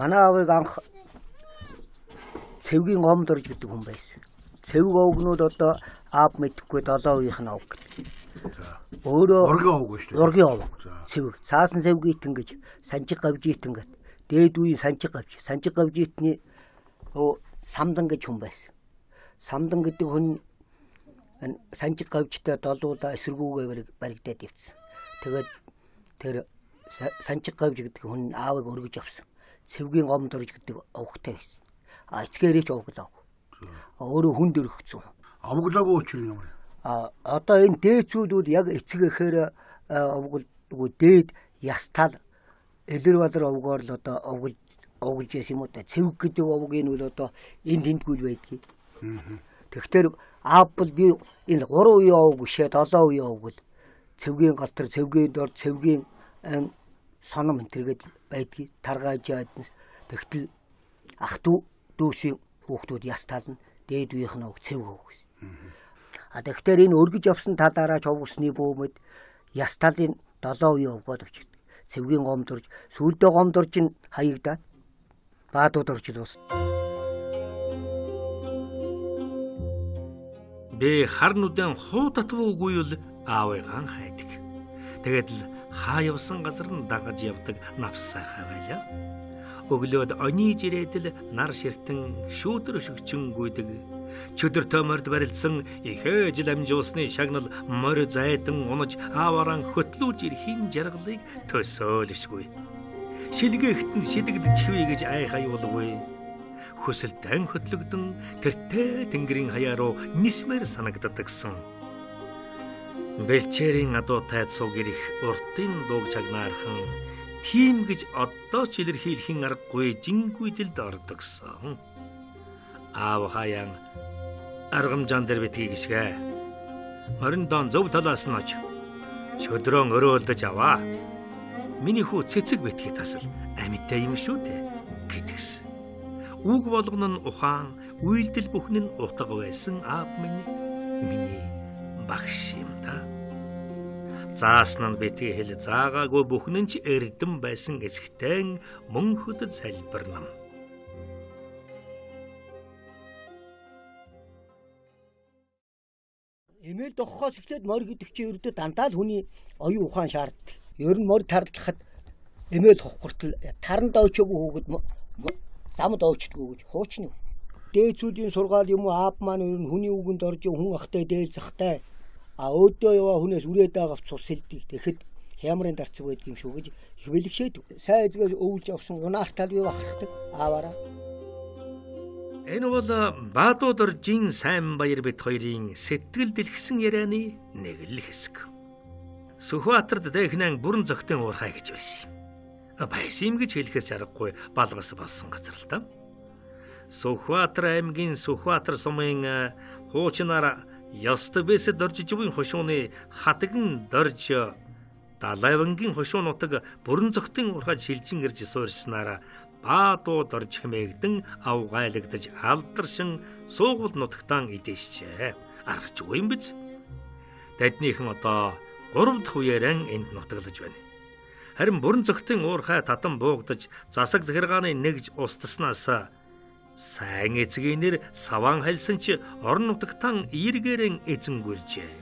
Манай аавыг анх цэвгийн гомд орж гэдэг хүн байсан. Цэвг овгнууд одоо аав мэдхгүй 7 үеийнх нь овг гэдэг. Өөрөө ургийн овг шүү дээ. Ургийн овг. Цэвг. Цаасан цэвгийтэн гэж санжиг гавжийтэн гэдэг. Дээд үеийн санжиг гавжийтний самдан гэж хүн байсан. Самдан гэдэг хүн санжиг гавжтай долуулаа эсэргүүгээ баригдаад явцсан. Тэгээд тэр санжиг гавж гэдэг хүн аавыг өргөж авсан. Цэвгийн гомд орж гэдэг овгтай байсан. Эцгээрээ ч овглоо. Өөрөө хүнд өргөцсөн. Овглоогүй учир юм. Одоо энэ дээцүүдүүд яг эцгээхээр овглгүй дээд ястал элэр бадар овгоор л одоо овглж яасан юм уу та. Цэвг гэдэг овгийн бол одоо энэ тэмдгүүл байдгийг. Тэгэхээр аав бол би энэ 3 үеийн овг бишээ 7 үеийн овг л цэвгийн галтар цэвгийн дор цэвгийн соном энтергээд байдгийг таргааж яаднас. Тэгтэл ах дүүсийн хүүхдүүд ястал нь дээд үеийнх нь цэвг овг гэсэн. Тэгэхээр энэ өргөж авсан талаараа ч овгсны бөөмөд ясталын 7 үеийн овгоод очив. Цэвгийн гомдорж сүүлдээ гомдорж ин хаягдаад баадууд орж илуус. Бэ хар нүдэн хуу татвуугүй л аавыгаан хайдаг. Тэгээд л хаа явсан газар нь дагаж явдаг навс сайхан байлаа. Өглөөд ониж ирээдэл нар ширтэн шүүдэр шигчин гүйдэг. Чөдөр төмөрд барилдсан ихэ жил амжуулсны шагнал морь зайдан унаж ааваран хөтлүүж ирхийн жаргалыг төсөөлшгүй. Шилгээхтэн шидэгдэж хвээ гэж айхай болгүй. Хүсэлтэн хөтлөгдөн тэртээ тэнгэрийн хаяа руу нисмэр санагддагсан. Бэлчээрийн адуутай цуг ирэх уртын дууг чагнаархан тийм гэж одоо ч илэрхийлэхийн аргагүй жингүйдэлд ордогсон. Аав хаяан аргамжаан дээр битгий гიშгэ. Морин дон зөв талаас нь оч. Чөдрөн өрөөлдөж аваа. Миний хүү цэцэг битгий тасал амьтай юм шүү дээ гэдгс. Үг болгон нь ухаан, үйлдэл бүхэн нь утга байсан аав миний багш юм да. Заасан нь битгий хэл заагаагүй бүхэн нь ч эрдэм байсан эсгтэн мөнхөд залбирнам. Эмээл дохохоос эхлээд морь гэдэг чинь ердөө дандаа л хүний оюун ухаан шаарддаг. Ер нь морь тарлахад эмээл хохгортол тарандаа өчөөгүй хөөгд замд овчдгүй гэж хуучна. Дээцүүдийн сургаал юм уу аав маань ер нь хүний үгэнд орж хүн ахтай дээл захтай. Өөдөө яваа хүнээс үрээд авах цус сэлдэг. Тэгэхэд хямрын дарцаг байдаг юм шүү гэж их бэлгшээдэг. Сайн эзгээс өвлж авсан унаартал бий бахархдаг ааваараа. Энэ бол Баадууд оржийн сайн баяр бит хоёрын сэтгэл дэлгэсэн ярианы нэг л хэсэг. Сүхбаатарт дэхнэн бүрэн зохтын уурхай гэж байсан юм. Байсан гэж хэлэхээс аргагүй балгас болсон газар л та. Сүхбаатар аймгийн Сүхбаатар сумын хуучнаар Ёстобэс доржиживын хошууны хатаган дорж Далайвангийн хошуун нутаг бүрэн зохтын уурхай шилжин ирж суурьснараа Баадууд орж хэмээгдэн авгайлагдаж алдаршин суугуул нутагтан идээшчээ. Аргач үгүй юм биз? Тэднийхэн одоо 3 дахь үеэрэн энд нутаглаж байна. Харин бүрэн зохтын уурхай татан буугдаж засаг захиргааны нэгж устснаас сайн эцгийнэр саван хальсан ч орон нутагтан ийргээрэн эзэнгүржээ.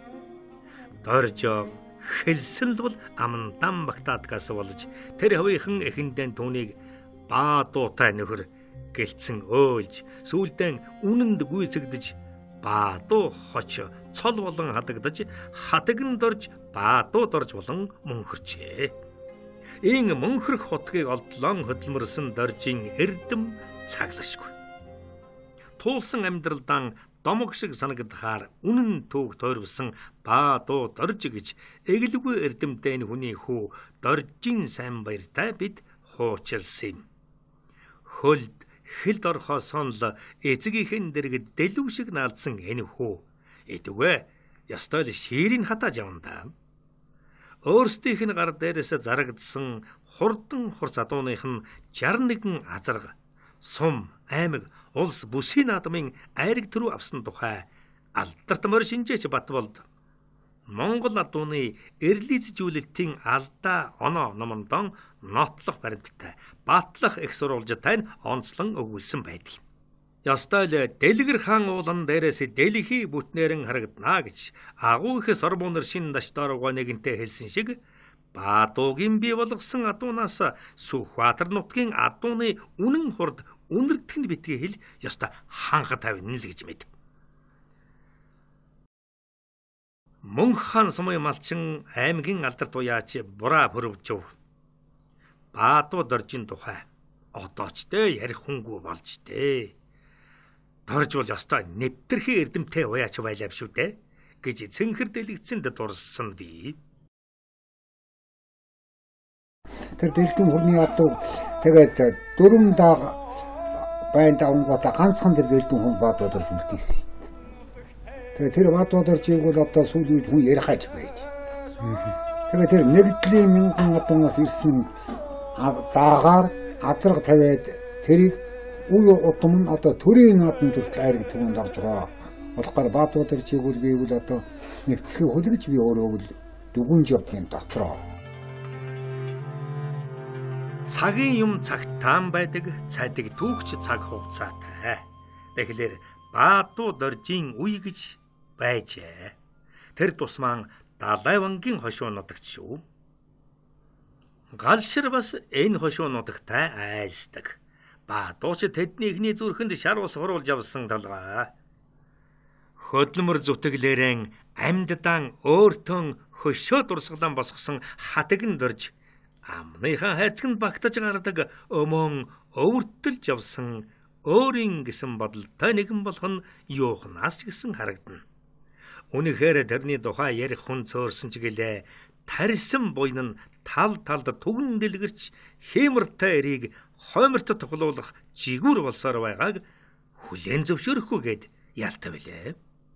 Дорж хэлсэн л бол амандам багтаадгаас болж тэр хавийнхан эхэндэн түүнийг Баадуутай нөхөр гэлцэн өөлж сүүлдэн үнэнд гүйцэгдэж Баадуу хоч цол болон хадагдаж хатаганд орж Баадууд орж болон мөнхөрчээ. Ийн мөнхөрх хотгийг олдлон хөдөлмөрсөн доржийн эрдэм цаглашгүй. Туулсан амьдралдан домог шиг санагдахаар үнэн түүх тойрвсон Баадуу дорж гэж эгэлгүй эрдэмтэй хүний хүү доржийн сайн баяртай бид хуучилсан юм. Хөлд хэлд орхосон л эцгийнхэн дэргэд дэлүү шиг наалдсан энэ хүү эдвэ ёстой л ширийн хатааж явна. Өөрсдийнх нь гар дээрээс зарагдсан хурдан хурц адууных нь 61 азарга сум аймаг улс бүсийн наадмын айраг төрөв авсан тухай алдарт морь шинжээч Батболд Монгол адууны эрлизжүүлэлтийн алдаа оноо номондон нотлох баримттай батлах их сурвалжтай нь онцлон өгүүлсэн байдаг. Ястай л Дэлгэр хаан уулан дээрээс дэлхий бүтнээрэн харагдана гэж агуу их сорбонор шин даштарууга нэгэнтэй хэлсэн шиг Баатуугийн бий болгосон адуунаас Сүхбаатар нутгийн адууны үнэн хурд үнэртгэн битгий хэл яста ханха тавина л гэж мэд. Мөнх хаан Сумын малчин аймгийн алдар туяач Бураа Пөрөвжөв Баатуу доржин тухай одооч тэ ярих хүнгүй болж тэ. Дорж бол яста нэвтэрхий эрдэмтэй уяач байлаа шүү дээ гэж цэнхэр дэлгэцэнд дурссан би. Тэр дэлгэн хурны адуу тэгээд дөрөв дааг байнд авангуудаа ганцхан тэр дэлгэн хүн Баатуудаар үлдээсэн. Тэгээд тэр Баатуудаар чиг бол одоо сүүлийн үед хүн ярих аж байж. Тэгээд тэр нэгдлийн мянган адуунаас ирсэн даагаар азраг тавиад тэрийг үе удам нь одоо төрийн наадмын төрт айрыг түгэнд орж байгаа. Болохоор Баатуудаар чиг бол би бол одоо нэвтрэх хөлгөж би өөрөө бол дүгүнж явдгийн дотроо. Цагийн юм цагт таан байдаг, цайдаг түүхч цаг хугацаатай. Тэгэхээр Баатуу доржийн үе гэж байжээ. Тэр тусмаа Далай вангийн хошуунуудагч шүү. Галшир бас энэ хошуунуудагтай айлсдаг. Баатууч тэдний ихний зүрхэнд шар ус хуруулж явсан талгаа. Хөдлөмөр зүтгэлээрэн амьддан өөртөө хөшөө дурсгалан босгосон хатагн дорж амныхаа хайцганд багтаж гардаг өмөн өвөртөлж явсан өөрийн гэсэн бодолтой нэгэн болох нь юухнаас ч гэсэн харагдана. Үнэхээр тэрний тухай ярих хүн цөөрсөн ч гэлээ тарьсан буйн нь тал талд түгэн дэлгэрч хэмэртэй эрийг хойморт тоглуулах жигүүр болсоор байгааг хүлээн зөвшөөрөхгүйгээд ялтай билээ.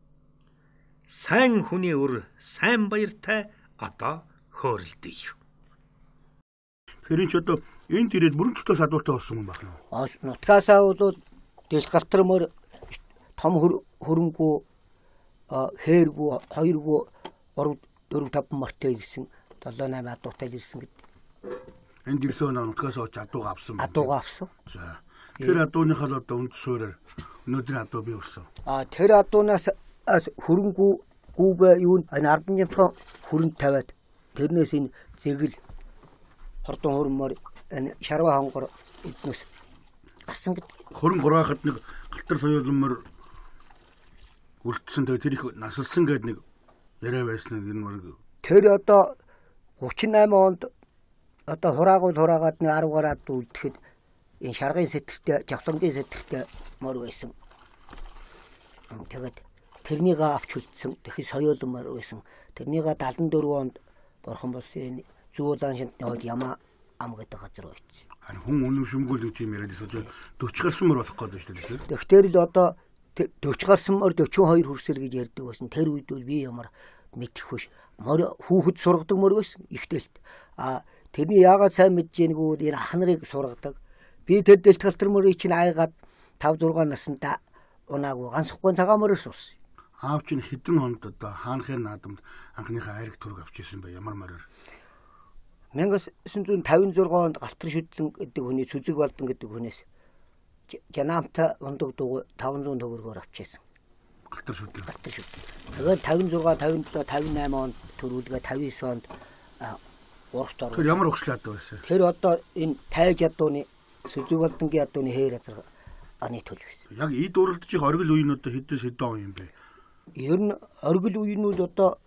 Сайн хүний үр сайн баяртай одоо хөөрөлдөй. Тэрийн ч одоо энэ тэрэд бүрэн цогтой садууртай болсон юм байна. Нутгаасаа бол дэлгартэрмөр том хөрөнгөө хээргүү 2гүү 3 4 5 мортой ирсэн 7 8 адуутай ирсэн гэдэг. Энд ирсэн нутгаас очиж адууга авсан. Адууга авсан. За. Тэр адууныхаа л одоо үнд суураар өнөөдрийн адуу бий болсон. Тэр адуунаас хөрөнгөө гүүбэ юу энэ 10 жимхэн хөрөнд тавиад тэрнээс энэ зэгэл хордон хөрмөр энэ шарва хонгор эднэс гарсан гэдэг. Хөрөн гураахад нэг галтар соёолмор үлдсэн тэр их насалсан гэдэг нэг яриа байсан энэ мөр. Тэр одоо 38 онд одоо хураагаад нэг 10 гараад үлдэхэд энэ шаргын сэтгэртэй жавхлангийн сэтгэртэй мөр байсан. Тэгээд тэрнийг авч үлдсэн. Тэгэхэд соёолмор байсан. Тэрнийг 74 онд борхон болсон энэ зүүлэн шинтний хойд Ямаа ам гэдэг газар байц. Хүн үнэм шүмгүүл гэж юм яриад эсвэл 40 гарсан мөр болох гэдэг шүү дээ. Тэгэхээр л одоо 40 гарсан мөр 42 хүрсэл гэж ярьдаг байсан. Тэр үед бол би ямар мэдэх биш. Мөр хүүхэд сургадаг мөр байсан ихтэлт. Тэрний яагаад сайн мэдж ийнэггүй энэ ах нарыг сургадаг. Би тэр дэлтгалтэр мөрийг чинь айгаад 5 6 наснда унаагүй ганцхан цагаан мөрөөс сурсан. Аав чинь хэдэн хонд одоо хаанхын наадамд анхныхаа айраг төрөг авч ирсэн бай ямар мороор. 1956 онд галтар шүтлэн гэдэг хүний Сүзэг Балдан гэдэг хүнээс Жанамта ундаг дуу 500 төгрөгөөр авчихсан. Галтар шүтлэн. Тэгээд 56, 57, 58 онд төрүүлгээ 59 онд урагт орсон. Тэр ямар өгшлээд байсан? Тэр одоо энэ тайж адууны Сүзэг Балдангийн адууны хээр газар аны төл байсан. Яг эд уралдчих оргил үе нь одоо хэдэн он юм бэ? Ер нь оргил үе нь одоо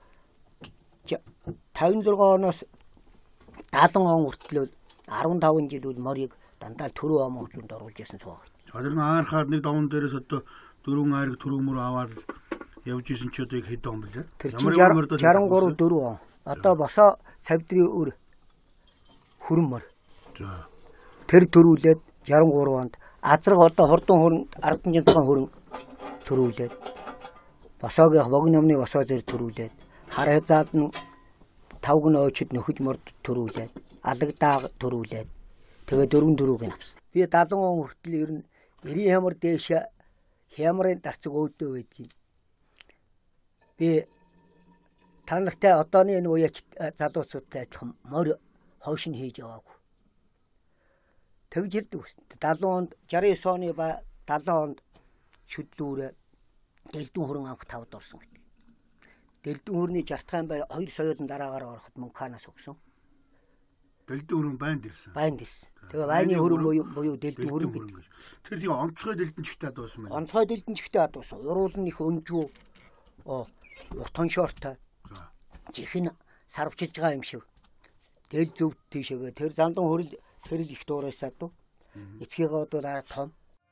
56 оноос 70 он хүртэл 15 жил үл морийг дандаа төрөө ам үзүнд оруулж ясан цаа. Тэр анхаад нэг давн дээрээс одоо 4 айраг төрөмөр аваад явж исэн ч одоо хэд он бэ? Ямар 63 4 он. Одоо босоо цавдрын өр хөрмөр. За. Тэр төрүүлээд 63 онд азраг одоо хурдан хөрөн 10 жимхэн хөрөн төрүүлээд босоогийн богино номны босоо зэр төрүүлээд хар хязаад нь 5 гэн очид нөхөж морд төрүүлээд алагдаа төрүүлээд тэгээ 4 төрүүг нь авсан. Би 70 он хүртэл ер нь 90 хямар дээш хямрын дарцаг өөдөө байдгийг. Би та нартай одооны энэ үеч залуучуудтай адилхан морь хойш нь хийж яваагүй. Тэгж ирдэг үст. 70 онд 69 оны ба 70 онд шүдлүүрээ дэлдэн хөрөн анх тавд орсон гэдэг. Дэлдэн хөрний 60 бай 2 соёлын дараагаар ороход Мөнханаас өгсөн. Дэлдэн хөрөн байнд ирсэн. Байнд ирсэн. Тэгээ байны хөрөн буюу дэлдэн хөрөн гэдэг. Тэр тийм онцгой дэлдэн чигтэй адуусан байна. Онцгой дэлдэн чигтэй адуусан. Уруулн их өнжүү утхан шортой. Чихэн сарвчилж байгаа юм шиг. Дэл зөв тийшээгээ тэр зандан хөрөл тэр л их дуурайсаа дуу. Эцгийгээ одоо дараа том.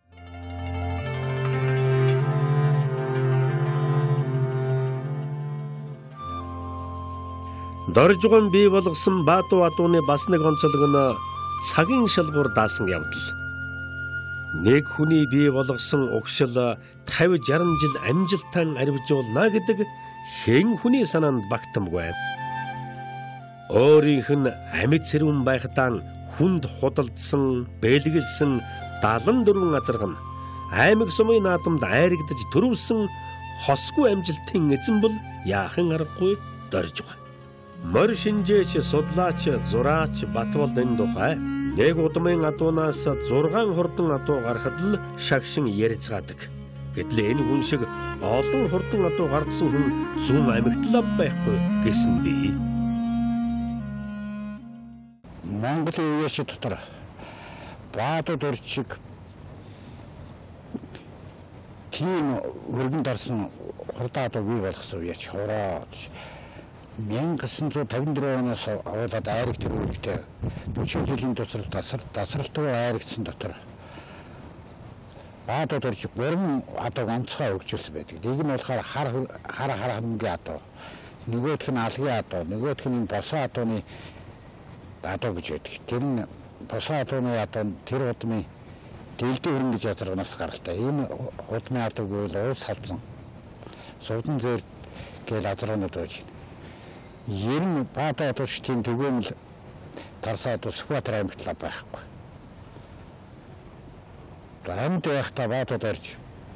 Доржгон бий болгосон Баатуу адууны бас нэг онцлог нь цагийн шалгуур даасан явдал. Нэг хүний бий болгосон угшил 50-60 жил амжилтан арвижуулна гэдэг хэн хүний санаанд багтамгүй. Өөрийнх нь амьд сэрүүн байхтаа хүнд худалдсан, бэлгэлсэн 74 азарган аймаг сумын наадамд айрагдаж төрүүлсэн хосгүй амжилтын эзэн бол яахан аргагүй Доржго. Морь шинжээч, судлаач, зураач Батбол энэ тухай нэг удмын адуунаас 6 хурдан адуу гарахад л шагшин ярьцгаадаг. Гэтэл энэ хүн шиг олон хурдан адуу гаргасан хүн зүүн аймагт л байхгүй гэсэн би. Монголын үеэс дотор Баатуу дөрчиг тийм өргөн дарсан хурдан адуу бий болгосон үеч хороод 1954 оноос аваад айраг төрөлтэй 40 жилийн туршид тасралтгүй айрагдсан дотор Баатуу дөрчиг бүрэн адуу онцгой өгчүүлсэн байдаг. Нэг нь болохоор хар хангийн адуу, нөгөөх нь алгын адуу, нөгөөх нь босоо адууны адуу гэж байдаг. Тэр нь босоо адууны адуу тэр удмын дэлдэн хөрөн гэж язарганаас гаралтай. Энэ удмын адуу гэвэл уус халдсан сувдан зэр гээл азарганууд байж байна. Ер нь Баатуу адуучдын төгөөмөл тарсаад Сүхбаатар аймагт л байхгүй. Амьд байхдаа Баатуу дөрж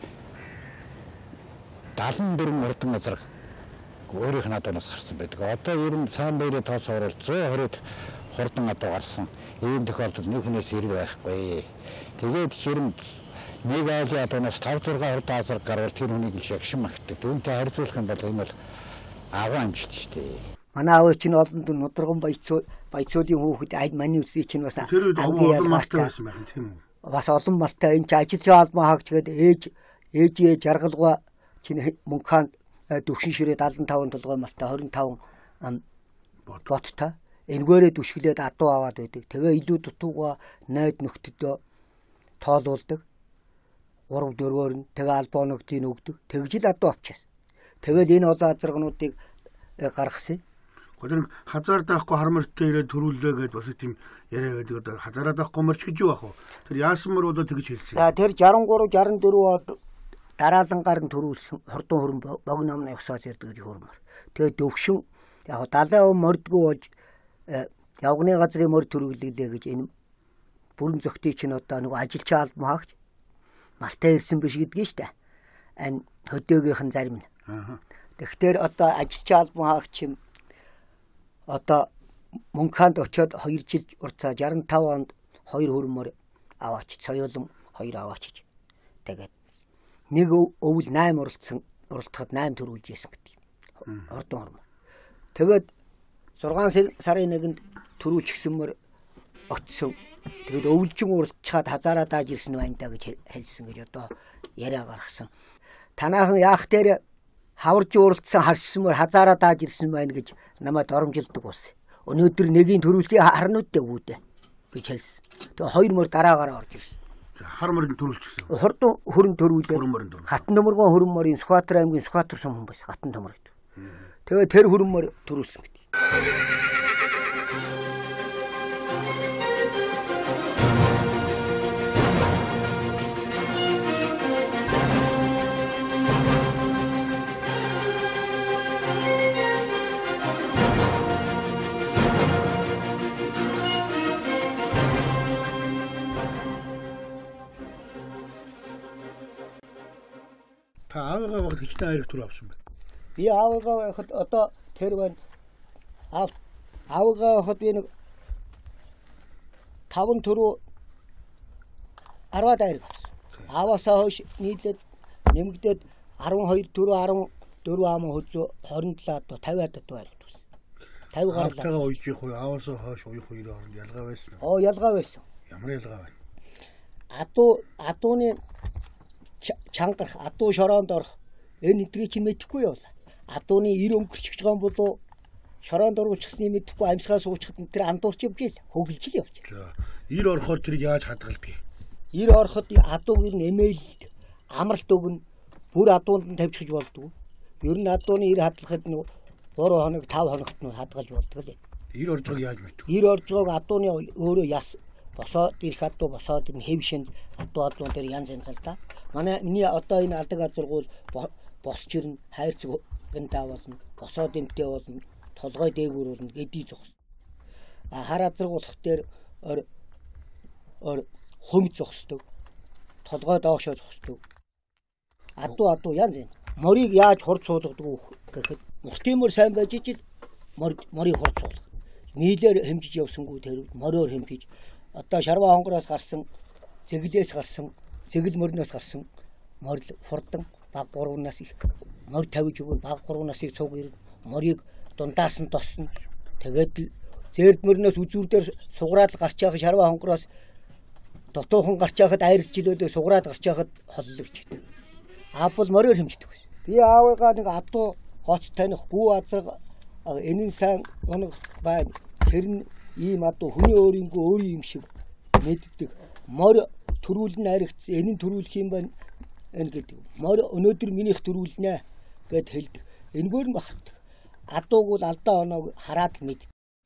74 хурдан азар өөрийнх нь адуунаас гарсан байдаг. Одоо ер нь сайн байраа тоосоор 120-д хурдан адуу гарсан. Ийм тохиолдолд нэг хүнээс хэрэг байхгүй. Тэгээд жирэмд нэг айлын адуунаас 5-6 хурдан азар гарвал тэр хүнийг л шагшин магтдаг. Түүнтэй харьцуулах юм бол энэ бол агуу амжилт шүү дээ. Манай аав чинь олон дүн нудраган баяцуудын хүүхэд айль маний үсий чинь бас Тэр үед олон малтай байсан байх тийм үү? Бас олон малтай энэ ажил жаалмаа хаагч гээд ээжээ жаргалгаа чинь Мөнхаанд дөвшин ширээ 75 толгой малтай 25 боттой энэгээрээ дүшгэлээд адуу аваад байдаг. Тэгээ илүү дутууга найд нөхдөд тоолуулдаг. 3-4-өөр нь тэгээ албоногдыг өгдөг. Тэгж л адуу авчихсан. Тэгэл энэ олон азаргнуудыг гаргасан. Тэр хазаар даахгүй хармартай ирээд төрүүлээ гэдээ бас тийм яриа гэдэг одоо хазаараа даахгүй морч гэж юу ах вэ? Тэр яасмар одоо тэгж хэлсэн. За тэр 63 64 од дараалангаар нь төрүүлсэн хурдан хөрөн богиномны ёсоос ирдэг гэж хөрмөр. Тэгээ дөвшин яг 70% мордгүй болж явганы газрын морь төрүүлэлээ гэж энэ бүрэн зөгтий чинь одоо нэг ажилч албан хаагч малтай ирсэн биш гэдгийг штэ. Энэ хөдөөгийнхэн зарим нь. Тэгэхээр одоо ажилч албан хаагч юм одоо Мөнхаанд очиод 2 жил урцаа 65 онд 2 хөрмөр аваач соёолон 2 аваачиж тэгээд нэг өвөл 8 уралдахад 8 төрүүлж ийсэн гэдэг. Ордон хөрмөр. Тэгээд 6 сарын 1-нд төрүүлчихсэнмөр очсон. Тэгээд өвөлжин уралдчихад хазаараа дааж ирсэн байнда гэж хэлсэн гэж одоо яриа гаргасан. Танаахан яах дээр хаварж уралдсан харшсанмөр хазаараа дааж ирсэн байна гэж намайг доромжилдог ус. Өнөөдөр нэгийн төрүүлхий харнуудтай үүдээ гэж хэлсэн. Тэгээ 2 мөр дараагаар орж ирсэн. Хар мөрөнд төрүүлчихсэн. Хурдан хөрөн төрүүлээд хатан төмөргөө хөрөн морийн Сүхбаатар аймгийн Сүхбаатар сум хүн байсан хатан төмөр гэдэг. Тэгээ тэр хөрөн мөр төрүүлсэн гэдэг. Та аавыгаа багт хичнээн айраг түр авсан байна. Би аавгаа хад одоо тэр байна. Аавгаа хад би нэг 5 төрөө 10 дайраг авсан. Ааваасаа хойш нийлээд нэмэгдээд 12 төрөө 14 ам хөлзөө 27 доо 50 доо байр. 50 гарлаа. Аавтайгаа уучих уу, ааваасаа хойш уух хоёрын хооронд ялгаа байсан уу? Ялгаа байсан. Ямар ялгаа байна? Адууны чангарах, адуу шороонд орох энэ эдгийг чи мэдэхгүй юу? Адууны 90 өнгөрчих байгаа юм болоо шороонд оруулчихсны мэдэхгүй амьсгаа суучхад тэр андуурч явж ийл хөглөж л явж. За 90 орохоор тэрийг яаж хадгалдгийг? 90 ороход адууг ер нь эмээлд амралт өгнө. Бүр адуунд нь тавьчихж болдгоо. Ер нь адууны 90 хадлахад 3 хоног 5 хоногт нь хадгалж болдог л. 90 орж байгааг яаж мэдв? 90 орж байгааг адууны өөрөө яс босоод ирэх адуу босоод энэ хэвшинд адуун дээр янз янз л да. Миний одоо энэ алдаг азургуул босч ирнэ, хайрцаг гэнтаа болно, босоод эмтэй болно, толгой дээгүүр болно гэдий зогс. Хар азургуулах дээр хөмж зогсдог. Толгой доошоо зогсдог. Адуу янз янз. Морийг яаж хурд суулгадаг гэхэд мухтимөр сайн байж ижил морийг хурд суулгах. Нийлээр хэмжиж явсангүй тэр мориор хэмжиж одоо шарва хонгороос гарсан, зэглээс гарсан, зэгэл мөрнөөс гарсан морил хурдан баг 3-наас их морь тавьж өгвөл баг 3-наас цуг ирнэ. Морийг дундаас нь тосно. Тэгээд зээрд мөрнөөс үзүүрдээр суграад гарч явах шарва хонгороос дотоохон гарч явахад айрчлөөдөө суграад гарч явахад холлогч. Аапл мориор хэмждэг. Би аавыгаа нэг адуу гоц таних гүү азраг энэн сайн оног байна. Тэр нь ийм адуу хүний өөрийнхөө өөрийн юм шиг мэддэг. Морь төрүүлэн аригдсан энэн төрүүлэх юм байна гэдэг. Морь өнөөдөр минийх төрүүлнэ гэд хэлдэг. Энэгээр нь бахархдаг. Адууг бол алдаа оноог хараад мэд.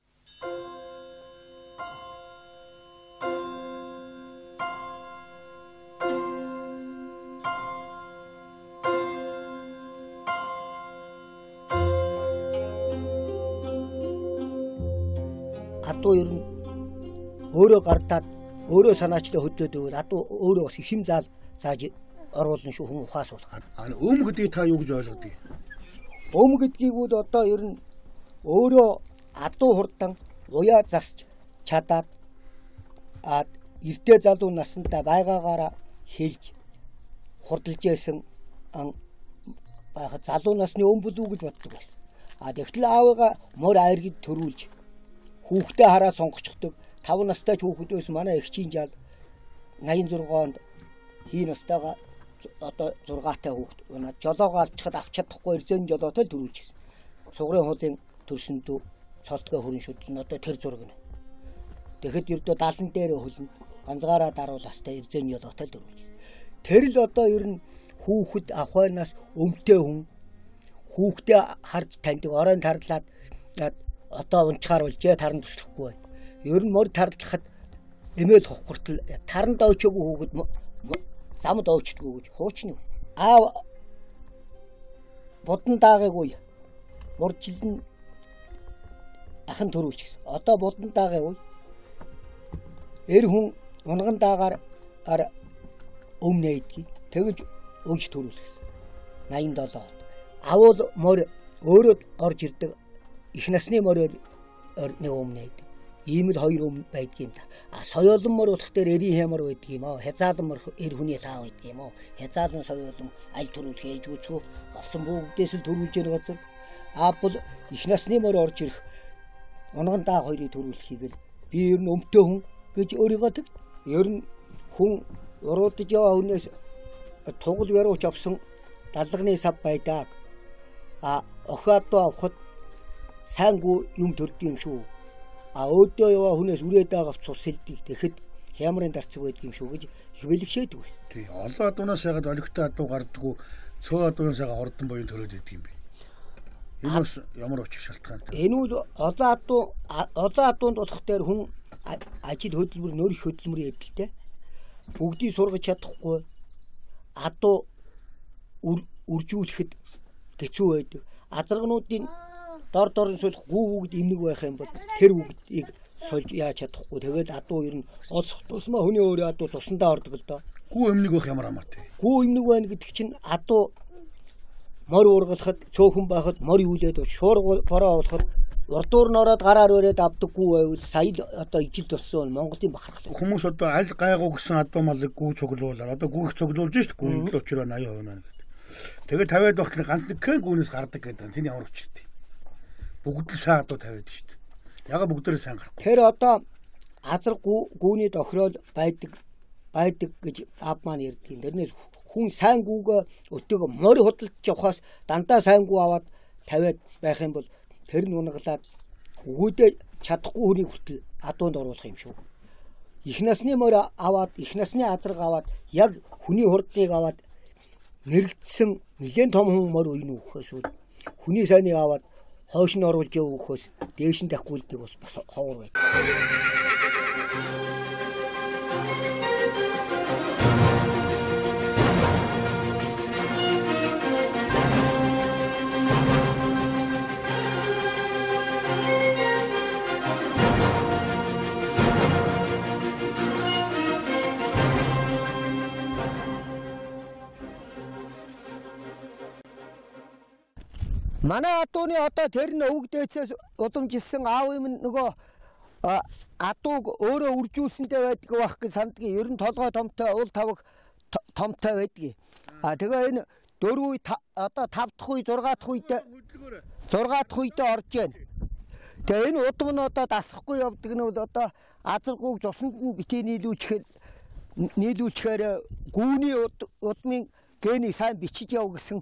Адуу ер нь өөрөө гардаад өөрөө санаачлаа хөдөөд өгвөл адуу өөрөө бас хим зааж оруулна шүү хүн ухаас уулах. Өм гэдгийг та юу гэж ойлгодог? Өм гэдгийг бол одоо ер нь өөрөө адуу хурдан уяа засч чадаад эртээ залуу насандаа байгаагаараа хэлж хурдалж яасан байхад залуу насны өм бүлүү гэж боддог байсан. Тэгтэл аавыгаа морь айргид төрүүлж хүүхдээ хараа сонгочихдог. 5 настай ч хүүхэд байсан манай эгчийн жаал 86 онд хий настайгаа одоо 6-тай хүүхэд жолоогоо алчхад авч чадахгүй эрзэн жолоотой л төрүүлчихсэн. Сугрын хуулын төрсөндөө цолтгой хөрөн шүд нь одоо тэр зураг нь. Тэгэхэд ердөө 70 дээр хөлн ганцгаараа дарууластай эрзэн жолоотой л төрүүлчихсэн. Тэр л одоо ер нь хүүхэд авахнаас өмтэй хүн хүүхдээ харж таньдаг оройн тарлаад одоо унчгаар улжээ таран туслахгүй байна. Ер нь морь тарлахад эмээл хохгортол таран доочоогүй хүүхэд замд оочдгүй гэж хуучны. Бодон даагаагүй. Уржилн ахын төрүүлчихсэн. Одоо бодон даагаагүй. Эр хүн унган даагаар өмнөйдгийг тэгж өгж төрүүлсэн. 87 он. Авал морь өөрөө орж ирдэг. Их насны морь нэг өмнөйд. Ийм л хоёр өм байдаг юм да. Соёолон морь болох дээр эрийн хямар байдаг юм аа. Хязаалан морь эр хүний лаа байдаг юм аа. Хязаалан соёолон аль төрүүлэх ээж үцүү гарсан бүгдээс л төрүүлж яах газар. Бол их насны морь орж ирэх унган даа хоёрыг төрүүлэхийг л би ер нь өмтэй хүн гэж өөрийгөө тэг. Ер нь хүн уруудж яваа хүнээс тугал барууч авсан далганы сав байдаг. Охиадоо авахд сайнгүй юм төрдөг юм шүү. Өөдөө яваа хүнээс үрээд авах цус хэлдэг. Тэгэхэд хямрын дарцэг байдаг юм шүү гэж их бэлгшээдэг байсан. Тий. Олон адуунаас ягаад олигтой адуу гардаггүй цөө адуунаас ягаад хордон боён төрөөд идэг юм бэ? Энэ бас ямар учир шалтгаантай? Энэ үл олон адуунд болох дээр хүн ажил хөдөлмөр нөр их хөдөлмөр ядалтай. Бүгдийг сургаж чадахгүй. Адуу үржүүлэхэд хэцүү байдаг. Азаргнуудын дор дорн суулах гүү бүгд имнэг байх юм бол тэр бүгдийг сольж яаж чадахгүй. Тэгээд адуу ер нь олсох тусмаа хүний өөрөө адуу цусандаа ордог л доо. Гүү имнэг байх ямар хамаатай. Гүү имнэг байна гэдэг чинь адуу морь ургалахад цөөхөн байхад морь үлээд шуур бороо болоход урдуур нь ороод гараар өрөөд авдаггүй байвал сая одоо ижил болсон Монголын бахархал. Хүмүүс одоо аль гайгүй гэсэн адуу малыг гүү цуглуулаад одоо гүүх цуглуулж шít гүнэл учраас 80% наа гэдэг. Тэгээд тавиад багт ганц нэг кэн гүнээс гардаг гэдэг. Тэний ямар учиртай. Бүгд л сайн адуу тавиад шít. Яга бүгдээрээ сайн гарахгүй. Тэр одоо азар гүүний тохирол байдаг гэж аав маань ярьдаг. Тэрнээс хүн сайн гүүгээ өтөөгөө морь худалдаж явахаас дандаа сайн гүү аваад тавиад байх юм бол тэр нь унаглаад өгөөдөө чадахгүй хүнийг хүртэл адуунд оруулах юм шүү. Их насны морь аваад, их насны азраг аваад, яг хүний хурдыг аваад мэрэгдсэн нэлээд том хүн морь үйн өгөхөөс хүний сайныг аваад хойш нь оруулж өгөхөөс дээш нь тахгүй л бас ховор байна. Манай адууны одоо тэр нь өвөг дээцээс удамжилсан аав юм нөгөө адууг өөрөө үржүүлсэнтэй байдаг байх гэж сандгийн ер нь толгой томтой уул тавг томтой байдаг. Тэгээ энэ 4 үе одоо 5 дахь үе 6 дахь үедээ орж байна. Тэгээ энэ удам нь одоо дасахгүй явдаг нь бол одоо азаргууг зусанд нь битээ нийлүүлчихээр гүүний удмын генийг сайн бичиж яв гэсэн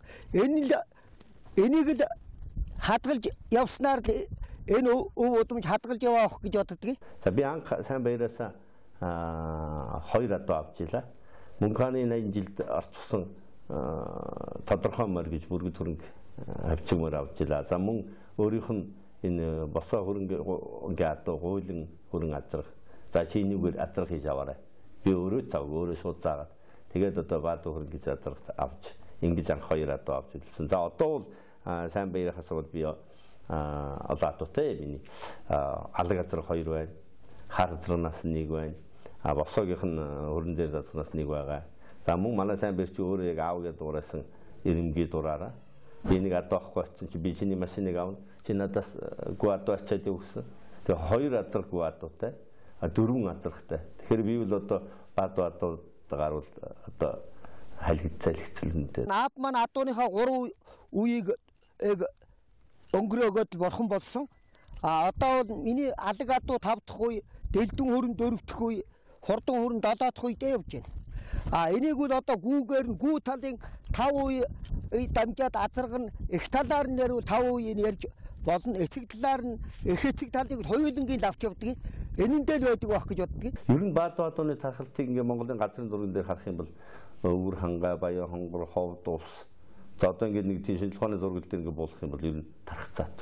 энийг л хадгалж явснаар энэ өв удамж хадгалж яваах гэж боддог. За би анх сайн баяраасаа 2 адуу авчихлаа. Мөнханы 80 жилд орчихсон тодорхой морь гэж бүргэд хөрөнгө авчиг морь авчихлаа. За мөн өөрийнх нь энэ босоо хөрөнгө адуу гуйлан хөрөнгө азрах. За чинийгээр азрах хийж аваарай. Би өөрөө шууд заагаад тэгээд одоо баадуу хөрөнгө азрах авч ингэж анх 2 адуу авч үлдсэн. За одоо бол сайн баярахаас бол би олаатуутай миний алаг азрах 2 байна. Хар азрахнаас 1 байна. Босоогийнх нь хөрөн дээр азрахнаас 1 байгаа. За мөн манай сайн баяр чи өөрөө яг аав гэдэг дуурайсан ирэмгийн дураараа би нэг адуу авахгүй болсон чи би чиний машиныг авна. Чи надаас гүү адуу ачаад өгсөн. Тэгээ 2 азрах гүү адуутай. 4 азрахтай. Тэгэхээр би бол одоо баадуу адуугаар бол одоо хайлгцэлхцэлнтэй. Аав маань адууныхаа 3 үеийг өнгөрөөгөөд борхон болсон. Одоо бол миний алаг адуу 5 дахь үе, дэлдэн хөрөн 4 дахь үе, хурдан хөрөн 7 дахь үедээ явж байна. Энийг бол одоо гүүгээр нь гүү талын 5 үе дамжаад азарга нь их талаар нь ярил 5 үеийг ярьж болно. Эцэг талаар нь их эцэг талыг хоёулангийн авч явдаг. Энэндээ л байдаг байх гэж боддог. Ер нь баадууны тархалтыг ингээ Монголын газрын дурган дээр харах юм бол өвөр хангаа, баяа хонгор, ховд ус. За одоо ингээ нэг тийм шинжлэх ухааны зургал дээр ингээ болох юм бол ер нь тархах цаат.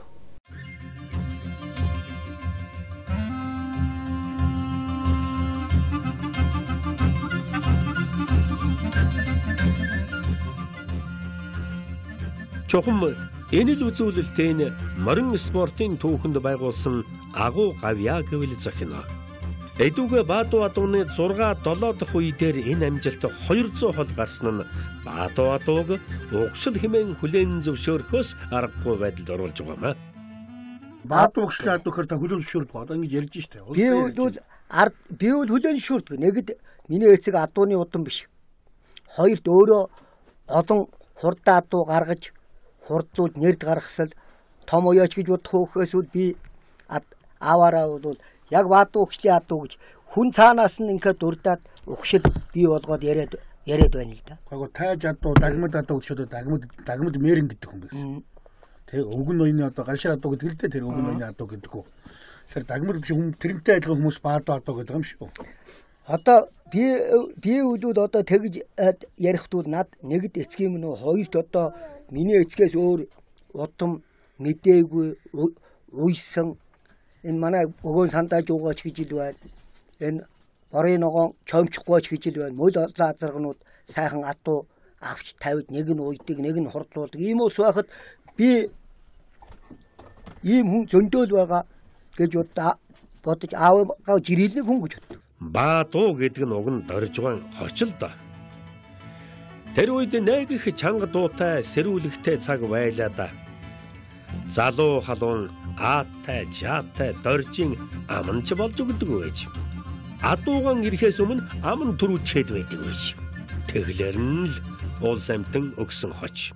Чухам энэ л үзүүлэлтийн морин спортын түүхэнд байгуулсан агуу гавьяа гэвэл зохино. Эдүгэ баадуу адууны 6-7 дахь үедэр энэ амжилт 200 хол гарсан нь баадуу адууг угшил хэмээн хүлээн зөвшөөрөхөөс аргагүй байдалд оруулж байгаа юм аа. Баадуу угшил адуухаар та хүлээн зөвшөөрдөг. Одоо ингэж ярьж штэ. Би бол хүлээн зөвшөөрдөг. Нэгд миний эцэг адууны удам биш. Хоёрт өөрөө олон хурдан адуу гаргаж хурдууд нэрд гаргасал том уяач гэж бодох хөөхөөс би аваараа бол яг баадуу угшлийн адуу гэж хүн цаанаас нь ингээд дурдаад угшил бий болгоод яриад байна л да. Гайгүй тайж адуу дагмад адуу гэшөөд дагмад мэрэн гэдэг хүн байна. Тэг өвгөн ноёны одоо ганшир адуу гэдэг л дээ тэр өвгөн ноёны адуу гэдэг үү. Тэр дагмад биш хүн тэрнтэй адилхан хүмүүс баадуу адуу гэдэг юм шүү. Одоо би үлүүд одоо тэгж ярихтууд над нэгд эцгийн мөн хоёрт одоо миний эцгээс өөр удам мэдээгүй уйсан энэ манай өгөөн сандааж уугаач гэж ил байна. Энэ борын ногоон чомчихгүйч гэж ил байна. Мөл азаргнууд сайхан адуу авч тавьд нэг нь уйдаг, нэг нь хурдлуулдаг. Ийм ус байхад би ийм хүн зөндөөл байгаа гэж бодож аавгаа жирэлэг хүн гэж боддог. Баадуу гэдэг нь уг нь дорж байгаа хочл доо. Тэр үед нэг их чанга дуутай сэрүүлэгтэй цаг байлаа да. Залуу халуун аатай, жаатай, доржин аманч болж өгдөг байж. Адууган ирэхээс өмнө аман төрүүлчихэд байдаг байж. Тэглэр нь л уул самтан өгсөн хоч.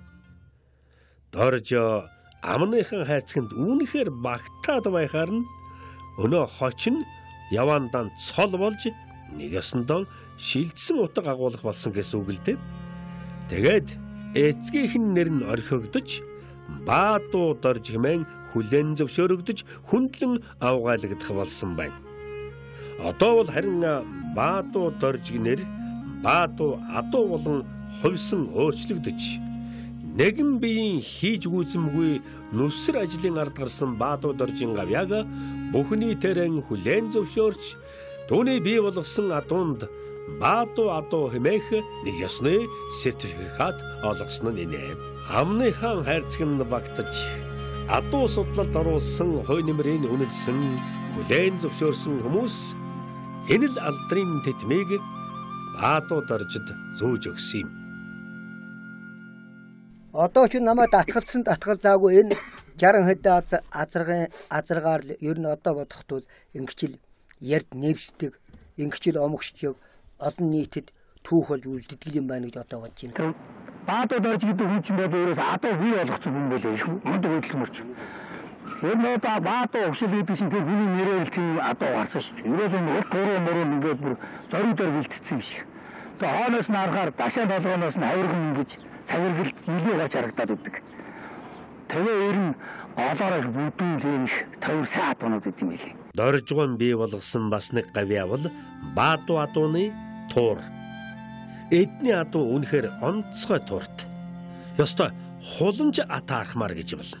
Доржо амныхан хайрцагт үүнэхээр багтаад байхаар нь өнөө хоч нь явандан цол болж нэг ёсондоо шилжсэн утга агуулах болсон гэсэн үг л дээ. Тэгээд эцгийнхэн нэр нь орхигдож Баатуу Дорж хэмээн хүлээн зөвшөөрөгдөж хүндлэн авгаалагдах болсон байна. Одоо бол харин Баатуу Доржиг нэр Баатуу Адуу болон хувьсан өөрчлөгдөж нэгэн биеийн хийж гүйцэмгүй нүсэр ажлын ард гарсан Баатуу Доржийн гавьяаг бүхний тэрэн хүлээн зөвшөөрч түүний бий болгосон адуунд Баатуу Адуу хэмээх нэг ёсны сертификат олгосон нь инэ. Амныхан хайрцагт багтаж адуу судлалд оруулсан хой нэмрийн үнэлсэн хүлээн зөвшөөрсөн хүмүүс энэ л алдрын тэтмийг Баатуу Доржид зөөж өгсөн юм. Одоо ч намайг татгалцсан татгал заагүй энэ 60 хэд азаргаар ер нь одоо бодохдоо ингэчил ярд нэрсдэг, ингэчил омогшчог олон нийтэд түүх болж үлддэг юм байна гэж одоо бодож байна. Баатуу Дорж гэдэг хүн чинь бол өөрөөс адуу бий болгоцсон хүн байлээ их мундаг хөдөлмөрч. Тэр нөө Баатуу өгшил гэдэг чинь тэр хүний нэрээр тийм адуу гарсан шүү дээ. Ерөөс нь уг гурван ингээд бүр зоригдор бэлтгэсэн юм шиг. Тэгээ хооноос нь харахаар дашаа толгооноос нь авирган ингэж цагиргалт илүү гарч харагдаад өгдөг. Тэгээ ер нь голоороо бүдүүн тийм их төвөр сайн адуунууд гэдэг юм билээ. Доржгон бий болгосон бас нэг гавьяа бол Баатуу Адууны туур. Эдний адуу үнэхээр онцгой туурт. Ёстой хуланж атаархмаар гэж болно.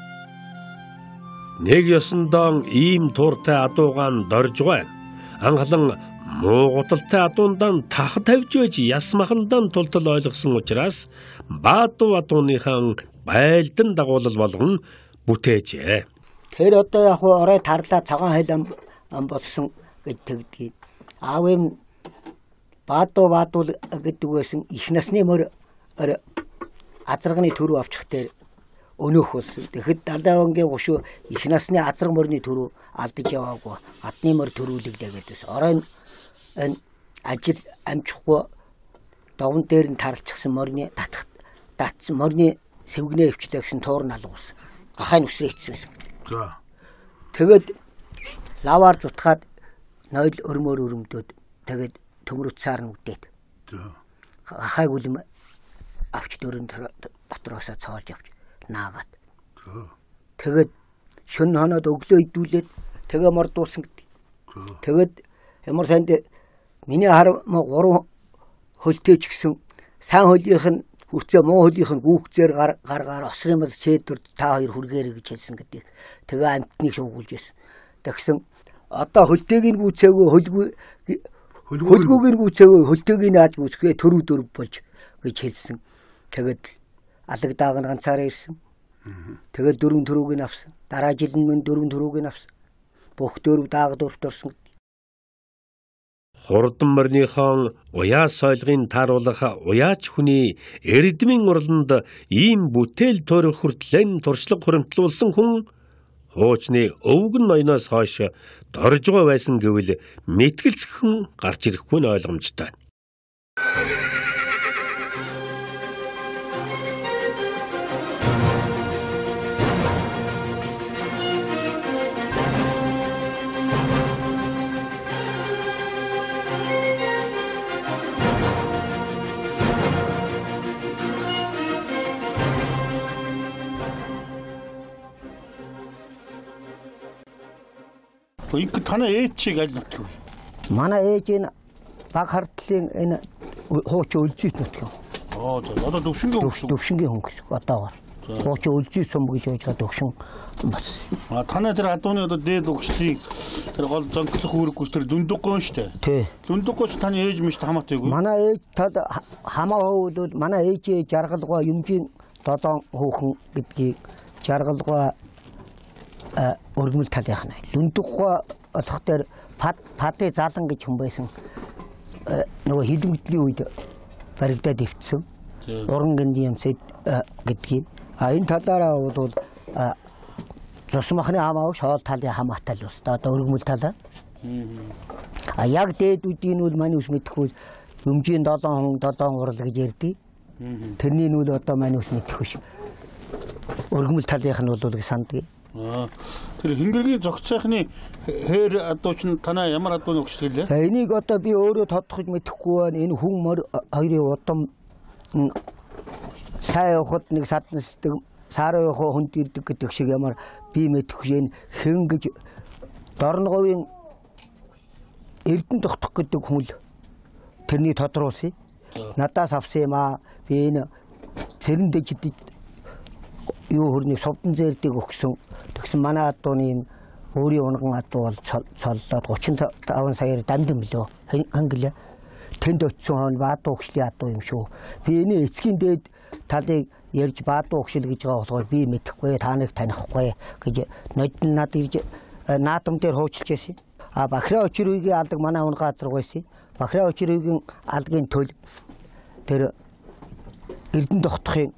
Нэг ёсондоо ийм тууртай адуугаан Доржгой анхлан муугуталтай адуундан тах тавьж байж ясмахандан тултал ойлгосон учраас Баатуу Адууныхан байлдан дагуулал болгон бүтээжээ. Тэр одоо яг орой тарлаа цагаан хайл ам болсон гэж тэгдэг. Аав юм Баатуу гэдэг байсан их насны мөр азарганы төрөв авчих дээр өнөөх болсон. Тэгэхэд 70 онгийн гушуу их насны азарг мөрний төрөв алдаж яваагүй. Гадны мөр төрүүлэглээ гэдээс. Орой энэ ажил амжихгүй довн дээр нь тарлчихсан морны татсан морны сэвгнээ өвчлээ гэсэн туур нь алгуулсан. Гахайн үсрээ хийсэн. За. Тэгээд лаваар зутгаад нойл өрмөд тэгээд төмрөцсаар нь үдээд. За. Гахайг үлэм авч дөрөнд дотроосоо цоолж авч наагаад. За. Тэгээд шөнө хоноод өглөө идүүлээд тэгээ мордуулсан гэдэг. Тэгээд ямар санд миний хар 3 хөлтөөч гисэн сан хөлийнх нь хүрцээ муу хөлийнх нь гүүхзээр гаргаар осрымас чэдвэр та хоёр хүргээрэй гэж хэлсэн гэдэг. Тэгээ амтныг шуугуулж байсан. Тэгсэн одоо хөлтэйг нь гүцээгөө хөлгүүг нь гүцээгөө хөлтэйг нь ааж гүцгээ төрөв дөрв болж гэж хэлсэн. Тэгээд алагдааг нь ганцаараа ирсэн. Тэгээд дөрвөн төрөвг нь авсан. Дараа жил нь мөн дөрвөн төрөвг нь авсан. Бүх дөрв дааг дурт орсон. Хурдан морныхон уяа сойлгын тааруулах уяач хүний эрдмийн урланд ийм бүтээл төрөх хүртлэн туршлага хуримтлуулсан хүн хуучны өвгөн ноёноос хойш Доржгой байсан гэвэл мэтгэлцхэн гарч ирэхгүй нь ойлгомжтой. Их танаа ээчийг аль нутг вэ? Манай ээж энэ баг хардлын энэ хууч өлзийт нутг. Одоо төвшингийн хөнгөс. Төвшингийн хөнгөс одоогоор. Хууч өлзий сум гэж яаж төвшин бас. Танаа тэр адууны одоо дээд өгшлийг тэр гол зонклох үүрэггүй тэр дүндуггон штэ. Тий. Дүндуггоч таны ээж мэж хамаатай юу? Манай ээж тад хамаа хөвөлүүд манай ээж жаргалгаа юмжийн додон хөөхөн гэдгийг жаргалгаа өргөмөл талынх нь. Дүндуггоо олох дээр Пати залан гэж хүн байсан. Нөгөө хилмэгдлийн үед баригдаад ивцсэн. уран гэнди юмсэд гэдгийг энэ талаараа бол цус махны хамаагүй шоол талын хамаатай л өстой одоо өргөмөл талаа. Яг дээдүүдийн үл мань ус мэдхгүй өмжийн 7 хүн 7 урал гэж ярьдгийг. Тэрний нүл одоо мань ус мэдхгүй ш. Өргөмөл талынх нь бол гэж санддаг. Тэр хингэргийн зогцсойхны хээр адууч нь танаа ямар адууны өгч гэлээ? За энийг одоо би өөрөө тодорхойж мэдэхгүй байна. Энэ хүн мөр хоёрын удам сайн явахад нэг саднасдаг сарын явах хүнд ирдэг гэдэг шиг ямар би мэдэхгүй энэ хэн гэж Дорноговын Эрдэнэ тогтох гэдэг хүн л тэрний тодруулсан. Надаас авсан юм аа. Би энэ цэрэндэж юу хөрний совдон зээрдэг өгсөн. Тэгсэн манай адууны өөрийн унган адуу бол цоллоод 35 саяар дамдсан мөлөө. Ханглаа. Тэнд очисон хон баадуу өгшлийн адуу юм шүү. Би энэ эцгийн дээд талыг ярьж баадуу өгшил гэж байгаа болохоор би мэдэхгүй та нарыг танихгүй гэж нодлол над ирж наадам дээр хуучилж байсан. Бахраа очирүйгийн алдаг манай унган газар байсан. Бахраа очирүйгийн алгийн төл тэр Эрдэнэ тогтохын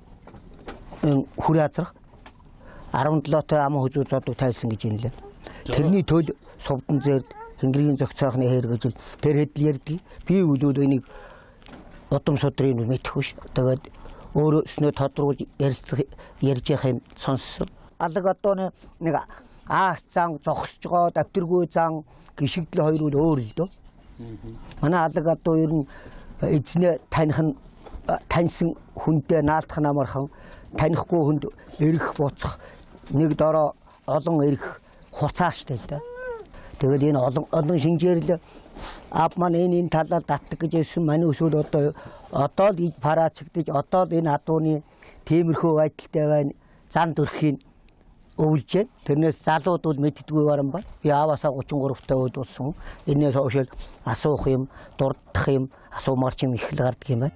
хүрээ азрах 17-т ам хүзүү зодог тайлсан гэж юм лээ. Тэрний төл совдон зэр хингэргийн зохицохны хээр гэж тэр хэдл ярьдгийг би үлүүд энийг удам судрын мэдэхгүй ш. Тэгээд өөрөө өснөө тодруулж ярьж явах юм сонссон. Алаг одоо нэг зан зогсож байгаа давтэргүй зан гიშгдэл хоёр үл өөр л дөө. Манай алаг одоо ер нь эзнээ таньсан хүнтэй наалтах намархан танихгүй хүнд эрэх буцах нэг дороо олон эрэх хуцааштай л да. Тэгээд энэ олон шинжээрл ав маань энэ талаар татдаг гэж хэлсэн манай өсвөл одоо л иж парацгдэж одоо л энэ адууны тиймэрхүү байдалтай байна. Зан дөрхийн өвлж байна. Тэрнээс залууд бол мэддэггүй баран ба. Би аваасаа 33 та үед болсон. Энээс хойш асуух юм, дурдах юм, асуумарч юм их л гардаг юм байна.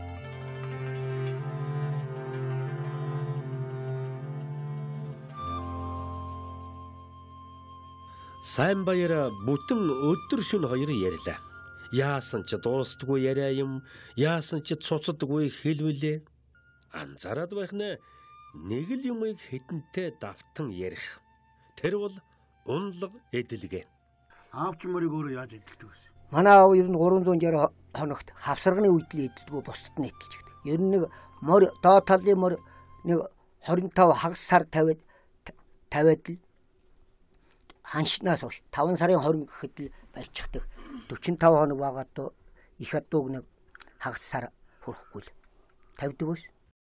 Сайн баяр бүтэн өдөр шөнө хоёр ярьлаа. Яасан ч дуустдаггүй яриа юм, яасан ч цуцдаггүй хэлвэлээ. Анзаараад байх нэ нэг л юмыг хитэнтэй давтан ярих. Тэр бол унлаг эдэлгээ. Аавч мөрийг өөрөө яаж эдэлдэг вэ? Манай аав ер нь 360 хоногт хавсарганы үйдэл эдэлдэггүй бусдад нь эдэлж байдаг. Ер нь нэг мөр доод талын мөр нэг 25 хагас сар тавиад л ханшнаас хойш 5 сарын 20 гэхэд л байлчихдаг. 45 хоног байгаад то их адууг нэг хагас сар хүрэхгүй л тавьдаг ус.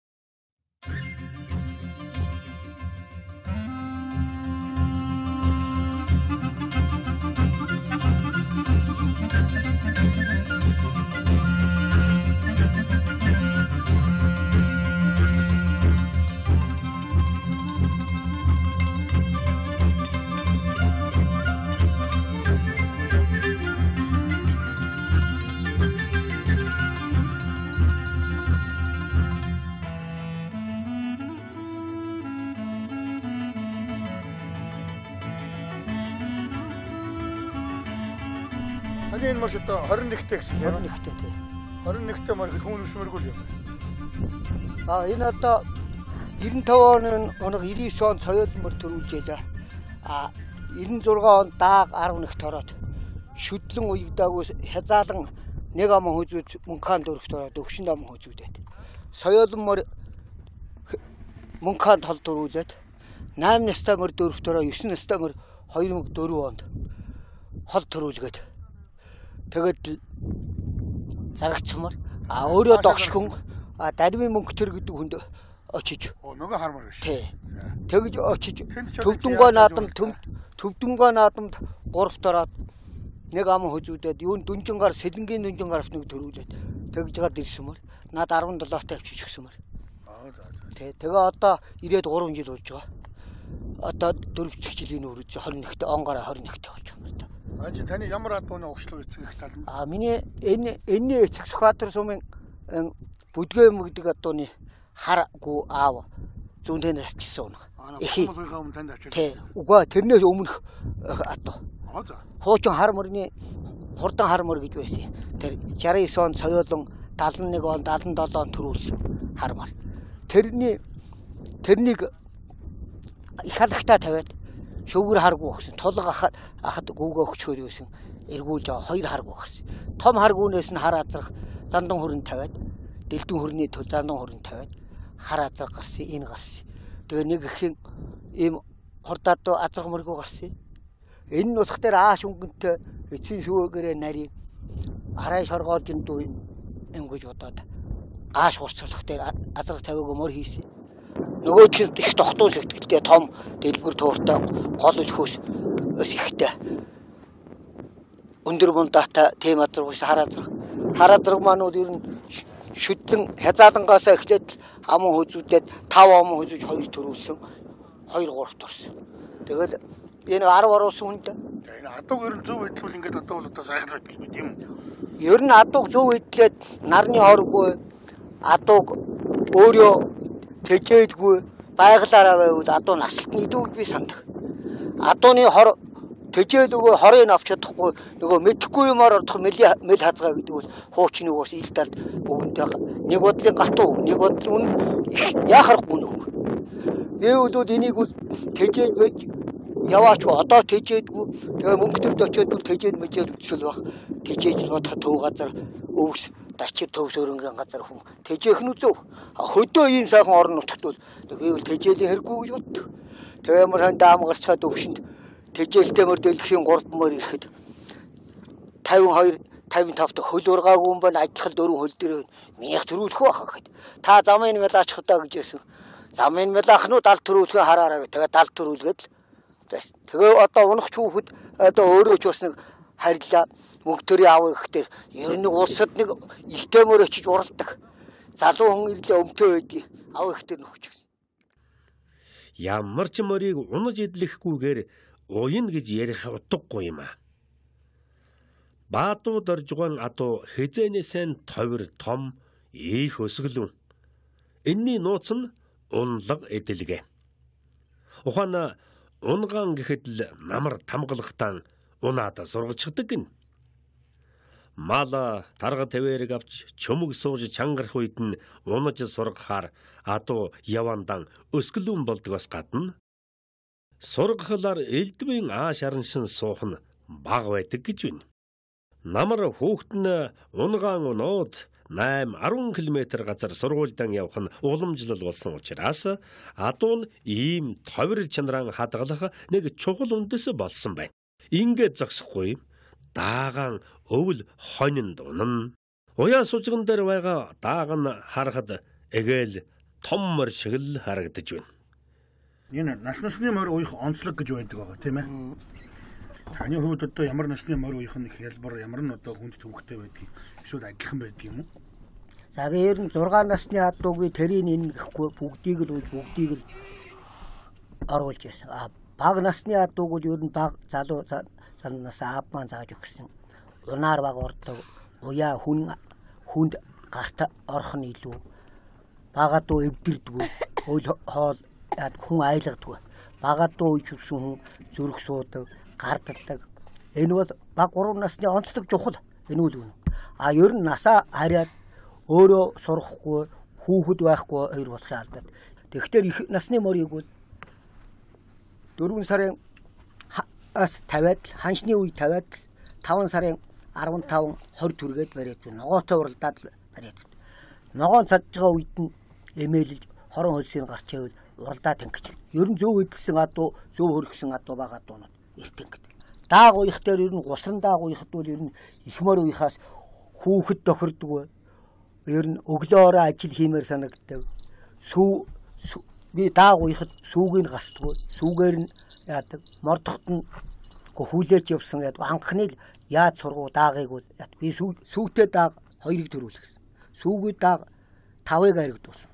Энэ маш одоо 21-т гэсэн юм. 21-т тий. 21-т мөр хүн өсмөргүй юм. Энэ одоо 95 оног 99 он соёлмөр төрүүлжээ. 96 он дааг 11-т ороод шүдлэн уягдаагүй хязаалан нэг ам хүзүүд мөнхаан дөрөвт ороод өвшин ам хүзүүдэд. Соёлмөр мөнхаан тол төрүүлээд 8 настай мөр дөрөвт ороо 9 настай мөр 2004 онд хол төрүүлгээд тэгээд зарагцмаар өөрөө догшгүн даримын мөнгө төр гэдэг хүнд очиж нөгөө хармаар биш. Тий. Тэгж очиж төвдөнгөө наадамд 3-т ороод нэг ам хөзүүдэд юу дүнжингаар сэлэнгийн дүнжингаар авсныг төрүүлээд тэгж гад ирсэмээр над 17-т авчиж өгсөмөр. Тий. Тэгээ одоо ирээд 3 жил болж байгаа. Одоо 4 жилийн үрж 21-т онгороо 21-т болж байгаа. Анч таны ямар адууны өгшлөө эцэг их тал нь? Миний энэ эцэг Сүхбаатар сумын бүдгээ юм гэдэг адууны харгу аав зүүнтэй авчихсан унах. Эхий өмнө танд авчирсан. Тий. Угаа тэрнээс өмнөх адуу. За. Хуучин хар мөрний хурдан хар мөр гэж байсан. Тэр 69 он соёолон 71 он 77 он төрүүлсэн хармаар. Тэрнийг их халагтаа тавиад шүүгэр харгуу өгсөн. Тулга ахад гүүгээ өгчхөр юусэн эргүүлж байгаа 2 харгуу гарсан. Том харгуунаас нь хар азрах зандан хөрөн тавиад дэлдэн хөрний төл зандан хөрөн тавиад хар азрах гарсан. Энэ гарсан. Тэгээ нэг ихэн ийм хордаад азрах мөргөө гарсан. Энэ нь усх дээр ааш өнгөнтэй эцсийн шүүгээрээ нарийн арай шоргоолжин дүү ингэж удаад ааш хурцлах дээр азрах тавиагүй мөр хийсэн. Нөгөөдгөөс их тогтун сэтгэлтэй том дэлгүр тууртай гол өлхөөс ихтэй өндөр бундаатай тийм азрагс хар азраг манууд ер нь шүтлэн хязаалангаас эхлээд аман хүзүүдэд 5 аман хүзүүж 2 төрүүлсэн 2 3 төрсөн. Тэгэл би нэг 10 оруулсан хүнтэй. Энэ адууг ер нь зөв байдлуул ингээд одоо бол одоо сайхан байт юм тийм үү? Ер нь адууг зөв байдлаад нарны хоргүй адууг өөрөө тэжээдгүй байгалаараа байвал адуу насалтны дүүг би сандах. Адууны хор тэжээд өгөө хорыг авч чадахгүй нөгөө мэдхгүй юмар ордох мэл хазгаа гэдэг бол хуучны уус илдэлд бүгдээ нэг бодлын гатуу нэг бодлын яхахгүй нүг. Эвдүүд энийг бол тэжээд байж яваач одоо тэжээдгүй тэгээ мөнгөд очиод бол тэжээд мэжээд үтсэл баг. Тэжээж бодох төв газар өвс дачир төвс өрөнгөн газар хүн тэжээх нь зөв. Хөдөө ийм сайхан орон нутгад бол гэвэл тэжээлийн хэрэггүй гэж боддог. Тэгээ ямар хан даам гарчаад өвшөнд тэжээлтэй мөр дэлгэхийн 3 мөр ирэхэд 52 55-т хөл ургаагүй юм байна. Ажлал 4 хөл дээр минийх төрүүлэх байхаа гэхэд та замын мэлаач худаа гэж хэлсэн. Замын мэлаах нь 70 төрүүлгээ хараараа тэгээ 70 төрүүлгээд тэгээ одоо унах хүүхэд одоо өөрөө ч бас нэг харьлаа мөнгөтөрийн авах гэхээр ер нь улсад нэг ихтэй мөр очиж уралдаг. Залуу хүн ирлээ өмтөө байдгийг авах гэхээр нөхч гэсэн. Ямар ч морийг унаж идлэхгүйгээр уян гэж ярих утгагүй юм аа. Баадууд оржгон адуу хизэнэсэн товир том их өсгөлүн. Энэний нууц нь унлаг эдэлгэ. Ухаана унган гэхэд л намар тамгалахтан унаада сургачдаг гин. Мала тарга тавэрэг авч чөмөг сууж чангарах үед нь унаж сургахаар адуу явандан өсгөлүн болдог бас гадна. Сургахлаар элдвийн ааш араншин суух нь баг байдаг гэж байна. Намар хүүхэд нь унгаан унаад 8-10 км газар сургуульдан явах нь уламжлал болсон учраас адуу нь ийм товир чанаран хадгалах нэг чухал үндэс болсон байна. Ингээд зогсохгүй даагаан өвөл хонин дунан уяа сужган дээр байгаа дааган харахад эгээл том мөр шиг л харагдаж байна. Энэ насны мөр уйх онцлог гэж байдаг байгаа тийм ээ. Таны хувьд одоо ямар насны мөр уйх нь их ялбар ямар нь одоо хүнд төвхтэй байдгийг эсвэл адилхан байдаг юм уу? За ер нь 6 насны адуугүй тэрийн энэ гэхгүй бүгдийг л оруулж байсан. Бага насны адууг бол ер нь бага залуу заннаас аавмаа зааж өгсөн. Унаар баг ордог. Уяа хүнд гарт орох нь илүү. Багадуу эвдэрдгүй. Хоол хүн айлгадгүй. Багадуу үеч өгсөн хүн зүрх суудаг, гарддаг. Энэ бол бага 3 насны онцлог чухал. Энэ үл үнэ. Ер нь насаа хараад өөрөө сурахгүй, хүүхэд байхгүй хоёр болох шаардлагатай. Тэгэхээр их насны морийг бол 4 сарын тавиад ханшны үе тавиад 5 сарын 15 20 түргээд бариад ногоотой уралдаад бариад. Ногоон цадж байгаа үед нь эмээлж хорон хөлсийг гарч ивэл уралдаа тэнгэж. Ер нь зөв хөдөлсөн адуу, зөв хөргсөн адуу байгаа дуунууд эртэнгэж. Дааг уях дээр ер нь гусран дааг уяхд бол ер нь их мөр уяхаас хүүхэд тохирдог. Ер нь өглөөрөө ажил хиймээр санагддаг. Би дааг уяхад сүүгийг гасдаг. Сүүгээр нь яадаг. Мордохт нь хүлээж явсан яадаг. Анхны л яаж сургуу даагыг бол би сүүтэй дааг 2-ыг төрүүлэх гэсэн. Сүүгүй дааг 5-ыг харигдуулсан.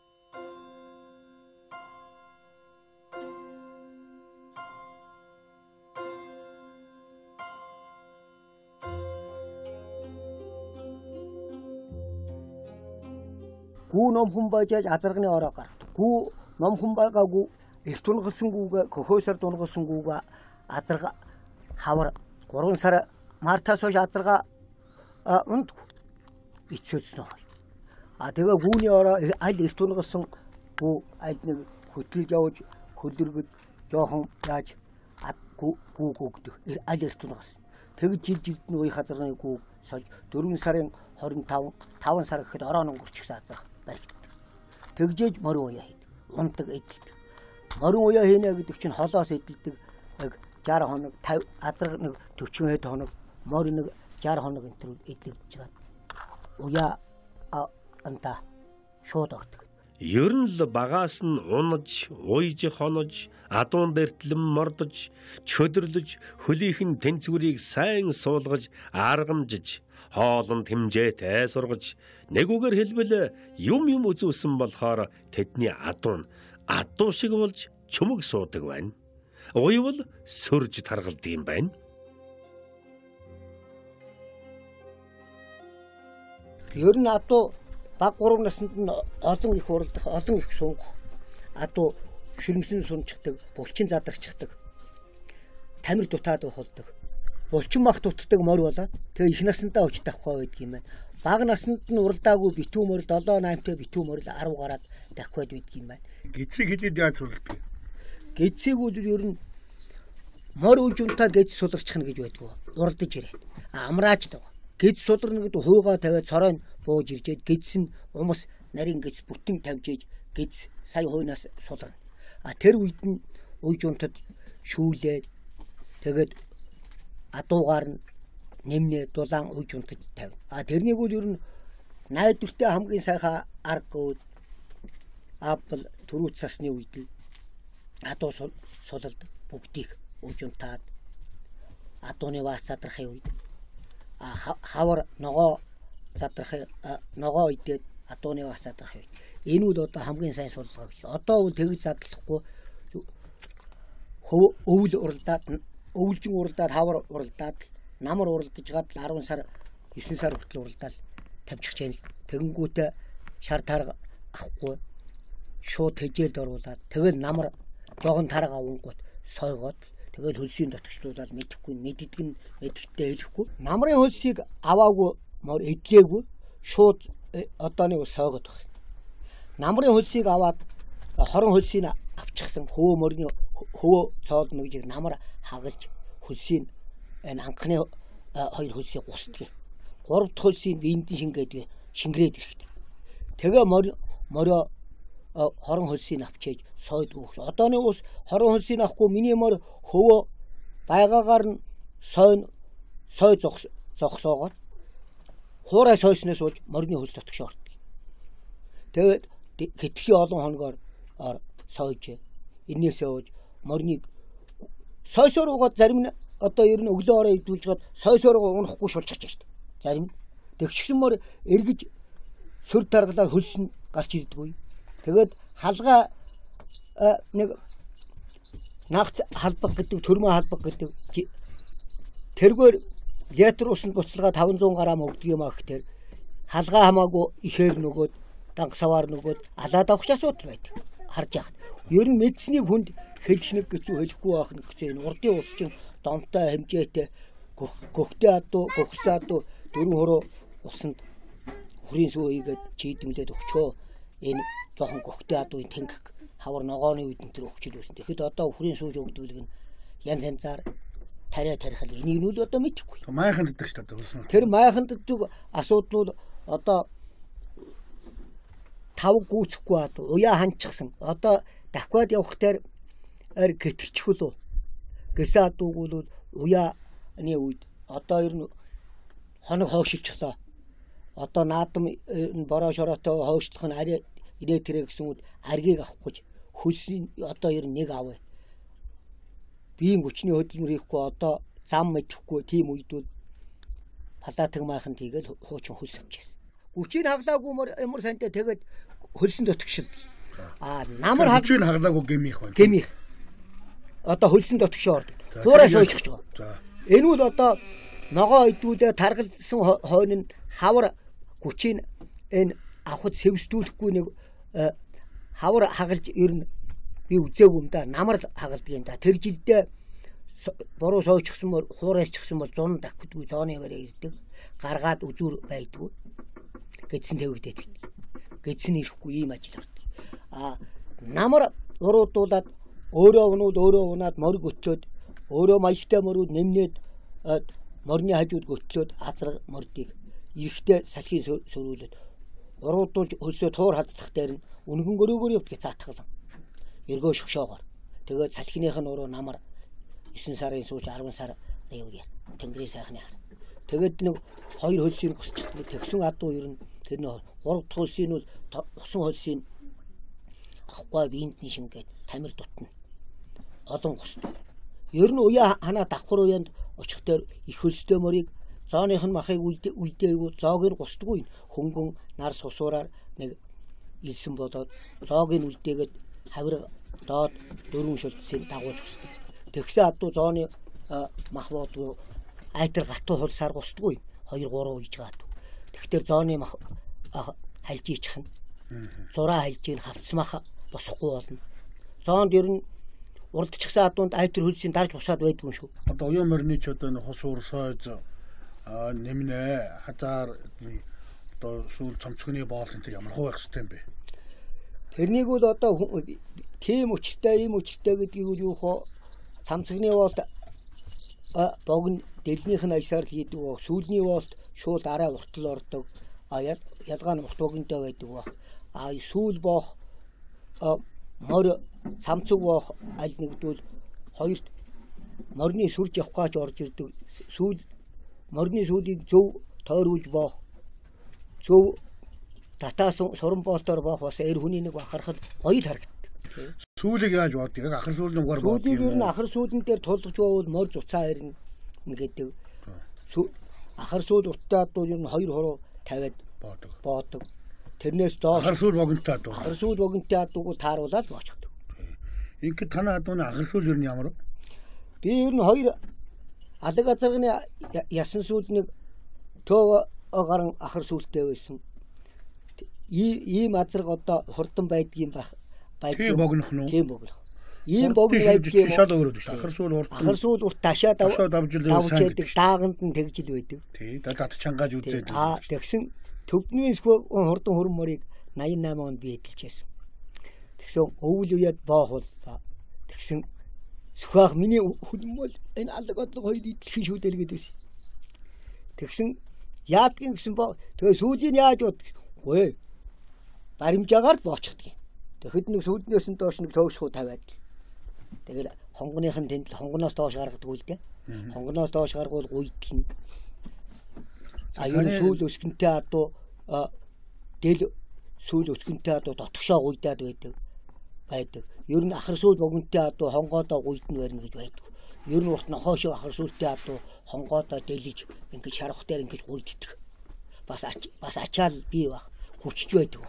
Гүү ном хүн байж азарганы ороо гардаг. Гүү ном хүн байгаагүй их тунгасангүйгээ көхөөсөр тунгасангүйгээ азарга хавар 3 сар мартаас хойш азарга унд бицүүлсэн хой. Тэгээ гүүний ороо аль эрт тунгасан гүү аль нэг хөтлж явж хөлөргөд жоохон яаж гүү гүгдэг аль эрт тунгасан. Тэгж жилд нь үе хазарны гүү сольж 4 сарын 25 5 сар гэхэд орон өнгөрчихсөн азрах баригддаг. Тэгжээж морин уяа хийдэг. Ундаг эдэлдэг. Морин уяа хийнэ гэдэг чинь холоос эдэлдэг. Яг 60 хоног 50 азрах нэг 40 хэд хоног морин нэг 60 хоног энэ төр эдлэгдэж байгаа. Уяа anta шууд ордог. Ер нь л багаас нь унаж, уйж хонож, адуун дэртлэн мордож, чөдөрлөж, хөлийнхэн тэнцвэрийг сайн суулгаж, аргамжиж, хоолнд хэмжээтэй сургаж, нэг үгээр хэлбэл юм үзүүлсэн болохоор тэдний адуун шиг болж чүмэг суудаг байна. Уйвал сөрж таргалдаг юм байна. Ер нь адуу баг 3 наснд нь олон их уралдах, олон их сунгах, адуу ширмсэн сунчдаг, булчин задарчдаг, тамир дутаад болдог. Булчин мах дутдаг морь болоод тэгээ их наснаа өч давхаа байдаг юм байна. Баг наснд нь уралдаагүй битүү морь 7-8-тай битүү морь 10 гараад давхаад байдаг юм байна. Гидсийг хэлээд яаж уралдаг? Гидсийг үл ер нь морь үж унтаад гидс суларчихна гэж байдгүй. Уралдаж ирээ. Амрааж даг. Гидс суларна гэдэг хуугаа тавиад цоройн бууж иржээд гидс нь умас нарийн гидс бүтэн тавьжээж гидс сая хойноос суларна. Тэр үед нь үж унтад шүүлээд тэгээд адуугаар нь нэмнээ дулаан үж унтаж тавина. Тэрнийг үл ер нь найдвартай хамгийн сайхан арга апл түрүү цасны үед л адуу сулалд бүгдийг үж унтаад адууны вас задрахын үед хавар ногоо задрахын ногоо идээд адууны вас задрахын үед энэ үл одоо хамгийн сайн суллага гэж. Одоо үл тэгж задлахгүй өвөл уралдаад өвөлжин уралдаад хавар уралдаад намар уралдаж гад 10 сар 9 сар хүртэл уралдаал тавьчих жаал тэгэнгүүтээ шар тарга авахгүй шууд хэжээлд оруулаад тэгэл намар жоохон тарга авангууд сойгоод тэгэл хөлсийн дотгочлуулаад мэдэхгүй мэддэг нь мэддэгтэй хэлэхгүй намрын хөлсийг аваагүй мөр эдлээгүй шууд одоо нэг сойгоод баг. Намрын хөлсийг аваад хорон хөлсийг авчихсан хөвөө мөрний хөвөө цоолд нэгж намар хагалж хөлсийг энэ анхны хоёр хөлсийг гусдаг. 3 дахь хөлсийг биендэн шингээд шингрээд ирэхтэй. Тэгээ морио хорон хөлсийг авчиж сойдгүй. Одооны ус хорон хөлсийг авахгүй миний мөр хөвөө байгаагаар нь сой зогсоогоор хуурай сойсноос болж морины хөлс дотгош ортдог. Тэгээд хэтгхийн олон хоногоор сойж энээсээ ууж морныг сойсоор угаад зарим нь одоо ер нь өглөө ороо идүүлж гад сойсоор унахгүй шулчихж штт. Зарим тэгчихсэн мөр эргэж сүр таргалаар хөлс нь гарч ирдэггүй. Тэгээд халгаа нэг нагц халбаг гэдэг төрмө халбаг гэдэг тэргээр литр усанд буцалгаа 500 г өгдөг юм аа гэхээр халгаа хамаагүй ихээр нөгөөд дангасаваар нөгөөд алаад авах асуудал байдаг. Харж яхад. Ер нь медицины хүнд хэлэх нэг гэцүү хэлэхгүй байх нэг гэцүү энэ урдын ус чинь донтой хэмжээтэй гөхтэй адуу гөхсөө адуу 4 хуруу усанд хүрийн сүү хийгээд чийдмлээд өгчөө. Энэ жоохон гөхтэй адууын тэнгих хавар ногооны үед энэ төр өгчл үүсэн. Тэгэхэд одоо хүрийн сүүж өгдөг нь янз янзаар тариа тарихал энийг нь одоо мэдэхгүй. Майхан ддэг шүү дээ хөлсөн. Тэр майхан ддэг асуудлууд одоо тав гүйцэхгүй адуу уяа ханчихсан. Одоо дахиад явах дээр гэтгчихвэл гэсээ адуугуул уяаны үед одоо ер нь хоног хойшилчлоо. Одоо наадам бороо шороотой хойшлох нь арай ирээ тэрэ гэсэн үед аргийг авах гэж хөлсийн одоо ер нь нэг авъя. Биеийн хүчний хөдөлмөр хийхгүй одоо зам мэдэхгүй тийм үедүүд палатаг майхан тийгээл хуучин хөлс авчихсан. Хүчийг хаглаагүй ямар сантай тэгээд хөлсөн дотгошил. Намар хүчийг хаглаагүй гэмих байна. Гэмих. Одоо хөлсөн дотгошоо ордог. Хуурай сойчих байгаа. Энэ үл одоо ногоо идүүлээ таргалсан хойно нь хавар хүчийг энэ авахд сэвсдүүлэхгүй нэг хавар хагалж ер нь би үзээгүй юм да. Намар хагалдаг юм да. Тэр жилдээ бороо сойчихсан бол хуурайсчихсан бол 100 дахидгүй зооныгаараа ирдэг. Гаргаад үзүр байдгүй. гэдсэн тавигдээд бит. Гэдсэн ирэхгүй ийм ажил ордог. Намар уруудуулаад өөрөө унаад морг өтлөөд өөрөө маягтай мөрүүд нэмнээд морны хажууд өтлөөд азар мордыг эрэхтэй салхийг сөрүүлээд уруудуулж өсөө туур хазлах дээр нь үнгэн гөрөөгөр явдгийг заатгалан. Эргөө шгшоогоор. Тэгээд салхиных нь уруу намар 9 сарын сууч 10 сар аяа тэнгэрийн сайхны хар. Тэгээд нэг 2 хөлсийг гусчихдаг тэгсэн адуу ер нь тэр нэг 3 дахь хөлсийг нь усан хөлсийг авахгүй биендний шингээд тамир дутна. Олон гусдаг. Ер нь уяа ханаа давхар уяанд очихдоор их хөлстэй морийг зооных нь махыг үлдээгүй зоог нь гусдаггүй. Хөнгөн нар сусуураар нэг илсэн болоод зоог нь үлдээгээд хавир доод дөрвөн шүлцсийг дагуулж гусдаг. Тэгсэн адуу зооны махбодгүй айтар гатуу хулсаар гусдаггүй. 2 3 хийж гатуу. Тэгтэр зооны мах хальж ичих нь. Зураа хальж ийн хавцмах босохгүй болно. Зоонд ер нь урдчихсан адуунд айтар хөлсийн дарж бусаад байдгүй шүү. Одоо уян морины ч одоо хос уурсойж нэмнэ хазаар одоо сүүл цомцгоны боол энэ ямар хуу байх хэрэгтэй юм бэ? Тэрнийг бол одоо тийм өчтэй ийм өчтэй гэдгийг бол юу хоо цамцгны боолт богн дэлнийх нь аясаар л хийдэг баг. Сүүлний боолт шууд арай уртл ордог. Ялгаа нь урт богнтой байдаг баг. Сүүл боох мор цамцэг боох аль нэгдвэл хоёрт морны сүрж явах гэж орж ирдэг. Сүүл морны сүүлийг зөв тойруулж боох. Зөв татаас суран боолтоор боох бас эр хүний нэг бахархал гоё л харагддаг. Сүүлийг яаж бодгийг ахар сүүл нүгээр бодгийг. Сүүлийг ер нь ахар сүүлэн дээр тулгаж бовол мор зуцаа ирнэ гэдэг. Ахар сүүл урттай адуу ер нь 2 хуруу тавиад боодог. Тэрнээс доош ахар сүүл богинтой адуу. Ахар сүүл богинтой адууг тааруулаад боочдөг. Ингээд танаа адууны ахар сүүл ер нь ямар вэ? Би ер нь 2 алаг азарганы ясан сүүлнийг төө гарan ахар сүүлтэй байсан. Ийм азарг одоо хурдан байдгийн байх. Тийм богнох нь. Тийм богнох. Ийм богн байдгийн шал өөрөө шүү. Ахар сүүл урт. Ахар сүүл урт ташаа давждаг дааганд нь тэгжил байдаг. Тий, дад чангааж үзээд. Тэгсэн төвднийн хурдан хөрөн морийг 88 онд би эдэлжсэн. Тэгсэн өвөл үяд боохуллаа. Тэгсэн сүхаах миний хүлэн бол энэ алаг одлого хоёр идэлхэн шүүдэл гэдэг байсан. Тэгсэн яадгийн гэсэн боо тэгээ сүүлийн яаж бодгүй. Баримжаагаар л боочихдаг юм. Тэгэхэд нэг сүүлнээс нь доош нэг төвшхүү тавиад. Тэгэл хонгоных нь тэнд хонгоноос доош гаргадаг үл дээ. Хонгоноос доош гаргуул гуйдлна. Аюун сүүл өсгөнтэй адуу дэл сүүл өсгөнтэй адуу дотгошоо гуйдаад байдаг. Ер нь ахар сүүл богинтой адуу хонгоодоо гуйдна барина гэж байдаг. Ер нь урт нохоошоо ахар сүүлтэй адуу хонгоодоо дэлж ингэж шарах дээр ингэж гуйддаг. Бас ачаал бий баг. Хүчж байдаг.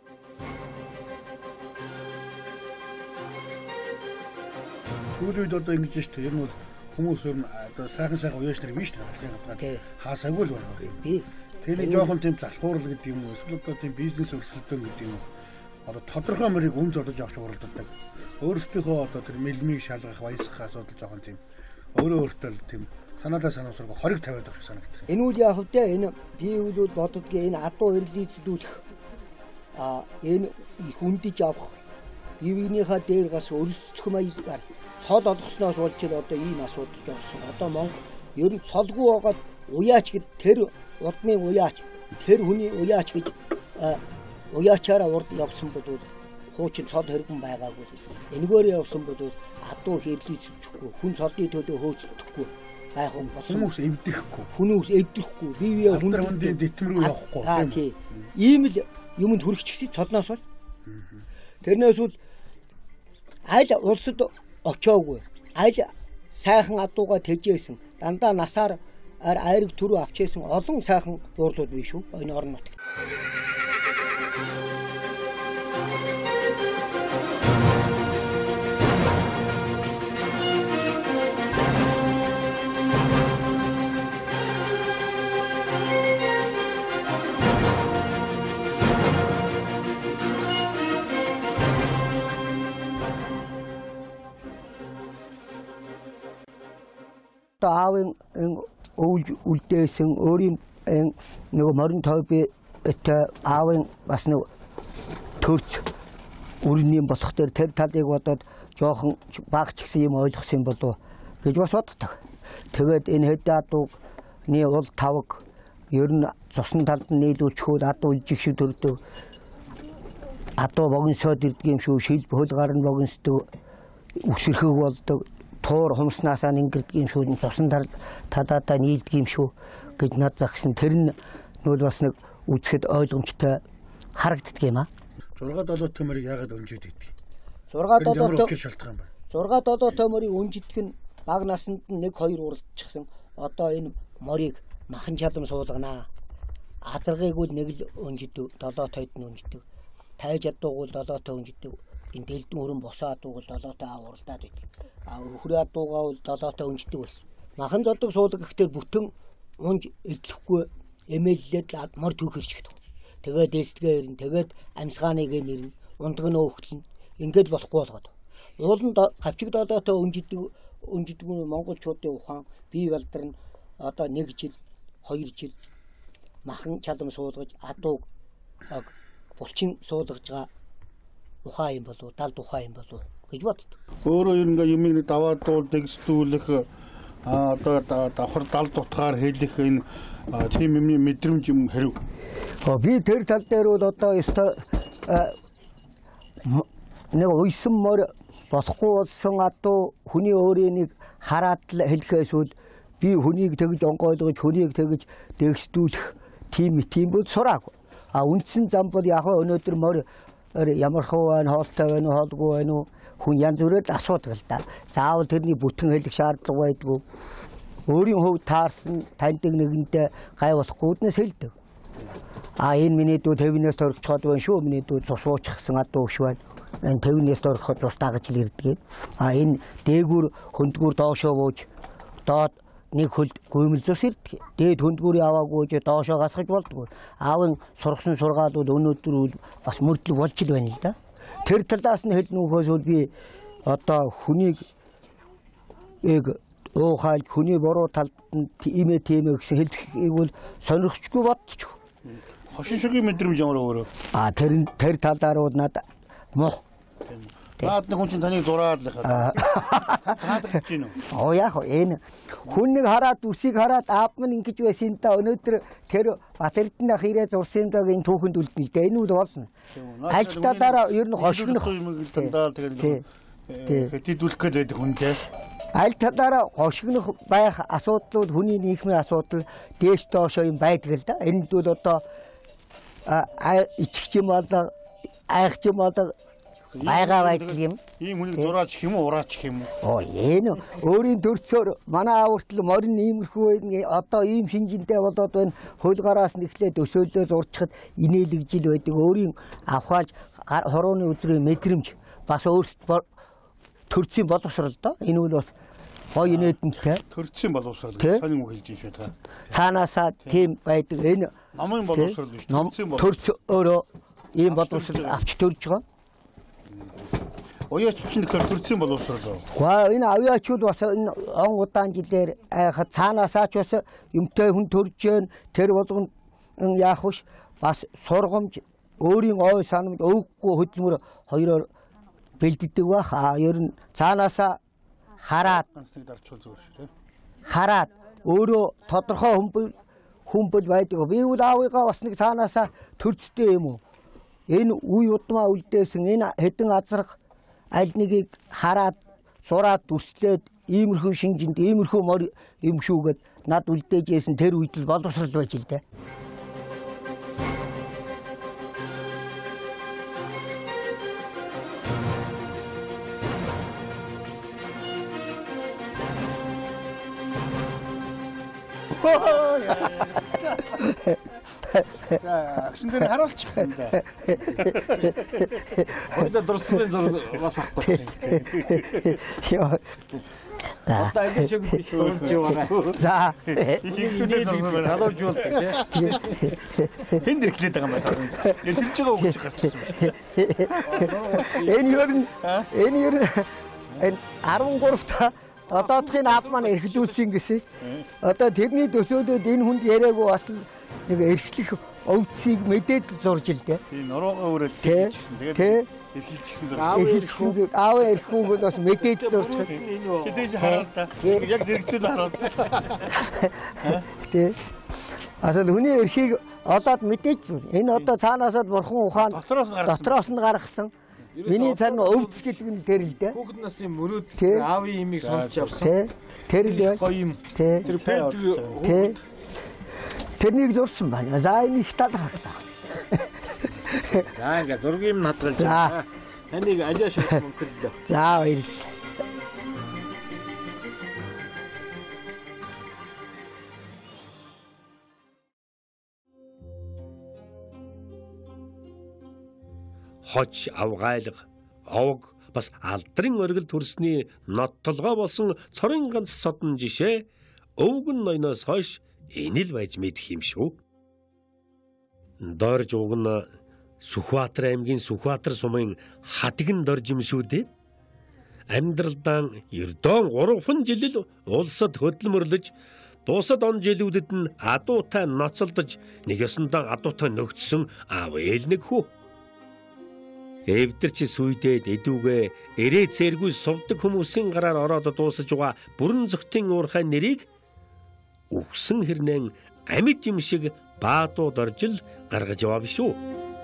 Сүүлийн үед одоо ингэж шүү дээ. Ер нь бол хүмүүс ер нь одоо сайхан уяаш нар биш үү? Алхахын хавцгаа хаасаагүй л байна. Би тэний жоохон тийм залхуурал гэдэг юм уу? Эсвэл одоо тийм бизнес өрсөлдөөн гэдэг юм уу? Одоо тодорхой мөрийг үн зодож авах уралддаг. Өөрсдийнхөө одоо тэр мэлмийг шалгах, баясгах асуудал жоохон тийм өөртөө тийм санаалаа санамсаргүй хориг тавиад авах санагдах. Энэ үл яах вэ? Энэ би үл боддгийн энэ адуу эрлийцлүүлэх энэ их үндиж авах бивийнхаа дээр гарс өрсөлдөх маягаар цол олгосноос болж ил одоо ийм асуудал болсон. Одоо Монгол ер нь цолгүй байгаад уяач гэд тэр урдны уяач тэр хүний уяач гэж уяачаараа урд явсан бол хуучин цол хэрэгэн байгаагүй. Энэгээр явсан бол адуу хэрлийцчихгүй хүн цолны төлөө хөөцөлдөхгүй байх юм болсон. Хүмүүс эвдэхгүй. Хүмүүс эвдэхгүй. Бивээ хүндийн дэтгэм рүү явахгүй. Тийм. Ийм л юмд хүрчихсэн цолноос бол. Тэрнээс бол аль улсад очоогүй. Аль сайхан адууга тэжээсэн. Дандаа насаар айраг төрөө авчээсэн олон сайхан буурлууд биш үү? Энэ орон нутагт. Аавын өвлж үлдээсэн өөрийн нөгөө морин тойб аавын бас нэг төрц үрний болох дээр тэр талыг бодоод жоохон багч гэсэн юм ойлгосон болов гэж бас боддог. Тэгээд энэ хэдэн адууны уул тавг ер нь цусны талд нь нийлүүлчихвэл адуу ижиг шиг төрдөг. Адуу богиносоод ирдэг юм шүү. Шил хөлгаар нь богиносдог. Үсэрхэг болдог. Туур хумснаасаа ингэрдэг юм шүү. Цусны талаатаа нийлдэг юм шүү гэж над загсан. Тэр нь нүүл бас нэг үзэхэд ойлгомжтой харагддаг юм аа. 6-7 төмөрийг яагаад өнжид идэв? 6-7 төмөрийг өнжидэх нь баг наснд 1-2 уралдчихсан. Одоо энэ морийг махан чалам суулганаа. Азаргыг үл нэг л өнжидэг, 7 тойд нь өнжидэг. Тайж адууг бол 7 той өнжидэг. Энэ дэлдэн хөрөн босоо адууг бол 7 той уралдаад байдаг. Хөрөө адуугаа бол 7 той өнжидэг байсан. Махан зодог суулга гэхдээ бүтэн унж эдлэхгүй эмээллээд мор түүхэрчдэг. Тэгээд дээсдгээ ирнэ. Тэгээд амьсгааныг нэрнэ. Ундаг нь өөхлөн. Ингээд болохгүй болгоод. Ууланд гавчиг 7 той өнжидэг монголчуудын ухаан бие балдар нь одоо 1 жил 2 жил махан чалам суулгаж адууг булчин суулгаж байгаа ухаан юм болов далд ухаан юм болов гэж боддог. Өөрөө ер нь юмыг даваад дуулдаг стүүлэх одоо давхар далд утгаар хэлэх энэ тийм юмны мэдрэмж юм хэрэг. Би тэр тал дээр бол одоо ёстой нэг уйсан мөр болохгүй болсон адуу хүний өөрийн нэг хараад л хэлэхээс үл би хүнийг тэгж онгойлгож хүнийг тэгж дэгсдүүлэх тийм бол сураагүй. Үндсэн зам бол яг өнөөдөр мөр ямар хөө байна, хоолтой байна уу, хоолгүй байна уу хүн янз бүрээр асуудаг л да. Заавал тэрний бүтэн хэлэх шаардлага байдгүй. Өөрийн хувь таарсан таньдаг нэгэнтэй гай болохгүй үднэс хэлдэг. Энэ миний дүү 50-наас төрчиход байна шүү. Миний дүү цус уучсан адуу өвш байна. Энэ 50-наас төрөхөд цус дагаж л ирдэг. Энэ дээгүр хөндгүр доошоо бууж доод нэг хөлд гүймэл цус ирдэг. Дээд хөндгүрийг аваагүй ч доошоо гасгаж болдгоо. Аавын сургасан сургаалууд өнөөдөр бас мөрдлөг болж л байна л да. Тэр талаас нь хэлнүүхөөс бол би одоо хүнийг уухай хүний буруу талд нь тийм гэсэн хэлхийг бол сонирхчгүй бодчих. Хошин шигийн мэдрэмж ямар өөрөө? Тэр талаар бол надад мох. Наад нэг хүн чинь таныг дураад л хаа. Хаадаг гэж юу? Яг энэ хүн нэг хараад үсийг хараад аав минь ингэж байсан та өнөөдөр тэр Батэрдэнх ирээ зурсан даг энэ түүхэнд үлдэнэ л дээ. Энэ үл болно. Аль талаараа ер нь хошигнох юм дандаа тэгээд хэдүүлэх гээд байдаг хүн те. Аль талаараа хошигнох байх асуудлууд хүний нийгмийн асуудал дээш доошоо юм байдаг л да. Энд бол одоо ичих юм болоо айх юм болоо байгаа байдал юм. Ийм хүнийг зураач гэх юм уу, ураач гэх юм уу? Энэ өөрийн төрцөөр манай аавартал морин иймэрхүү одоо ийм шинжинтэй болоод байна. Хөлгараас нэхлээд өсөөлөө зурчихад инээлгжил байдаг. Өөрийн авхааж хорооны үзрийн мэдрэмж бас өөрсдөө төрцийн боловсрал доо. Энэ үл бас гоё инээдэн гэхээр төрцийн боловсрал сонин үг хэлж юм шүү та. Цаанаасаа тийм байдаг. Энэ намын боловсрал биш, төрцийн боловсрал. Төрц өөрөө ийм боловсрал авч төрж байгаа. Ояач чинь төрцийн боловсрал. Энэ авьяачуд бас энэ он удаан жилээр цаанаасаа ч бас юмтай хүн төрж जैन тэр болгон яах вэ? Бас сургамж өөрийн ой санамж өвггүй хөдөлмөр хоёроор бэлддэг байх. Ер нь цаанаасаа хараад хараад өөрөө тодорхой хүмбэл байдаг. Би үл аавыгаа бас нэг цаанаасаа төрцтэй юм уу? Энэ үе удмаа үлдээсэн энэ хэдэн азрах аль нэгийг хараад сураад дүрслээд иймэрхүү шинжинд иймэрхүү мор юм шүүгээд над үлдээжсэн тэр үед л боловсрал байж л дээ. Агшин дээр харуулчих юм да. Хойло дурсны зураг бас авахгүй. За. Одоо ингэ шиг биш болж байгаа. За. Залууж бол тий. Хэн дэрлээд байгаа юм бэ? Энэ хэлж байгаа үг чи гарчихсан байна. Энэ ер нь 13 та одоодхын аав маань эрхлүүлсэн гэсэн. Одоо тэрний төсөөлөд энэ хүнд яриаггүй бас нэг эрхлэх өвцгийг мэдээд зурж ил дээ. Тийм нуруугаа өрөөд Тэ. чигсэн. Тэгээд Тэ. эрхэлчихсэн зураг. Эхэлчихсэн зүйл аав ирэхүүг бас мэдээд зурж байгаа. Тэдэж хараад та. Яг зэрэгцүүл хараад. Тэ. Асал хүний эрхийг олоод мэдээж зүйл. Энэ одоо цаанаасаа бурхан ухаан дотроос нь гаргасан. Миний цаана өвдөс гэдэг нь тэр л дээ. Хүүхэд насын мөрөөд Тэ. аавын имийг сонсч авсан. Тэ. Тэр л бай. Гоё юм. Тэ. Тэр Петр Тэ. Тэрнийг зурсан байна. За энэ их тал хаглаа. За ингээ зургийн юм хадгалж За. байна. Таныг алиа шиг мөнгөлөө. За баярлалаа. Хоч авгайлга, овог бас алдрын оргил төрсний ноттолгоо болсон цорын ганц содон жишээ өвгөн ноёноос хойш энэ л байж мэдэх юм шүү. Дорж угна Сүхбаатар аймгийн Сүхбаатар сумын хатгэн дорж юм шүү дээ. Амьдралдаа 93 жил улсад хөдөлмөрлөж бусад он жилүүдэд нь адуутай ноцолдож нэг ёсондоо адуутай нөгцсөн аав ээл нэг хүү. Эвдэрч сүйдээд эдүүгээ эрээ цэргүй сувдаг хүмүүсийн гараар ороод дуусаж байгаа бүрэн зөвхтийн уурхай нэрийг өгсөн хэрнэн амьд юм шиг баатууд оржил гаргаж яваа биш үү.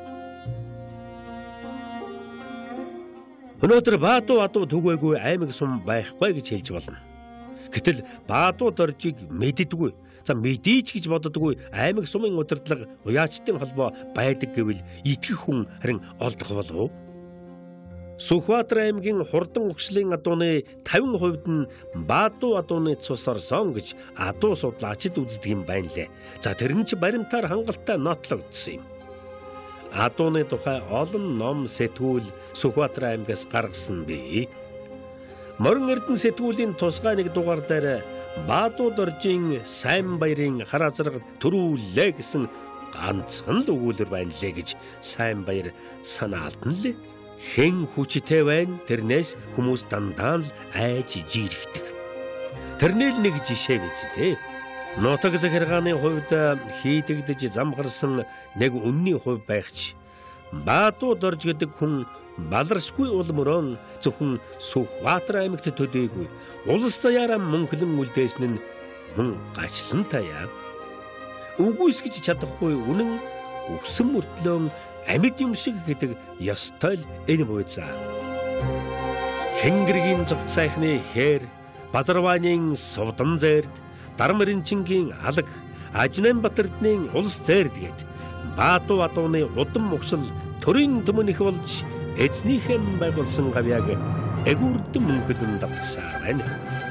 Өнөөдөр баатуу адуу түгээгүй аймаг сум байхгүй гэж хэлж болно. Гэтэл баатууд оржиг мэддэггүй. За мэдээч гэж боддоггүй аймаг сумын удирдлага уяачдын холбоо байдаг гэвэл итгэх хүн харин олдох болов. Сүхбаатар аймгийн хурдан угшлын адууны 50% нь баатуу адууны цус орсон гэж адуу судлаачид үздэг юм байна лээ. За тэр нь ч баримтаар хангалттай нотлогдсон юм. Адууны тухай олон ном сэтгүүл Сүхбаатар аймгаас гаргасан бэ. Морин Эрдэнэ сэтгүүлийн тусгай нэг дугаар дээр Баатууд оржийн сайн баярын хараа зэрэг төрүүлээ гэсэн ганцхан л өгүүлбэр байна лээ гэж сайн баяр санаалдан лээ. Хэн хүчтэй байна тэрнээс хүмүүс дандаа л айж жирэгдэг. Тэрнэл нэг жишээ биз дээ. Нутаг захиргааны хувьд хийдэгдэж замгарсан нэг үнний хувь байгч Баатууд орж гэдэг хүн баларсгүй улмөрөн зөвхөн Сүхбаатар аймагт төдийгүй улс даяараа мөнхлөн үлдээсэн нь мөн гачлантай яа. Үгүйсгэж чадахгүй үнэн өвсөн мөртлөө амьд юм шиг гэдэг ёстой л энэ буйцаа. Хэнгэргийн цогц сайхны хээр, Базарванийн Сувдан зээрд, Дармаринчингийн алаг, Ажнамбатардны улс зээрд гээд Баатуу адууны удам угшил төрийн төмөн их болж эзнийхэн байгуулсан гавьяаг эгүүрдэн мөнгөлөн давтсан байна.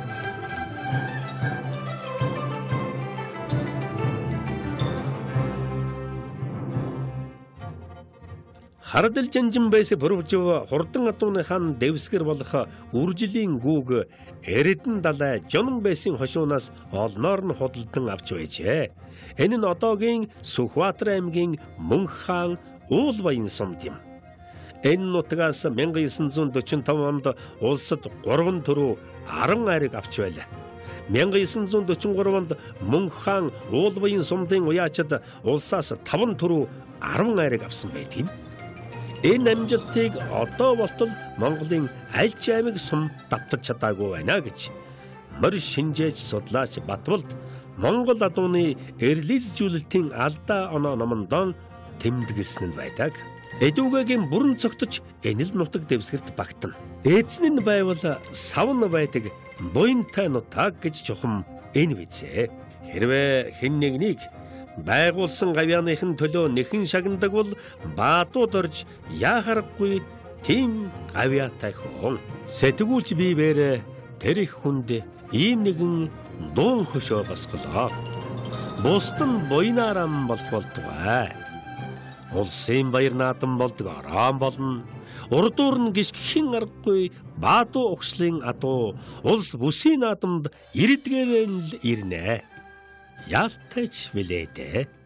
Хардал жанжин байс бүрвжив хурдан адууны хан дэвсгэр болох үржилийн гүүг Эрдэнэ далай жонон байсын хошуунаас олноор нь худалдан авч байжээ. Энэ нь одоогийн Сүхбаатар аймгийн Мөнх хаан Уулбаян сумд юм. Энэ нутгаас 1945 онд улсад 3 төрөө 10 айрыг авч байлаа. 1943 онд Мөнх хаан Уулбаян сумдын уяачид улсаас 5 төрөө 10 айрыг авсан байдаг юм. Энэ амжилтыг одоо болтол Монголын аль ч аймаг сум давтаж чадаагүй байна гэж морь шинжээч судлаач Батболд Монгол адууны эрлэлзжүүлэлтийн алдаа оноо номондоо тэмдэглэсэн нь байдаг. Эдүгэгийн бүрэн цогтож энэ л нутаг дэвсгэрт багтана. Эзэн нь байвал савн байдаг буянтай нутаг гэж чухам энэ бизээ. Хэрвээ хэн нэгнийг байгуулсан гавьяаныхын төлөө нэхэн шагнадаг бол Баатууд орж яахаргүй тийм гавьяатай хүн. Сэтгүүлч биевэр тэр их хүнд ийм нэгэн дуун хөшөө босголоо. Бусдан буйнаарам болтугай. Улсын баяр наадам болдог орон болно. Урдуур нь гიშгхэн аргагүй Баатуу угшлын адуу улс бүсийн наадамд ирдгээрэн л ирнэ. Ялтайч билээ дээ.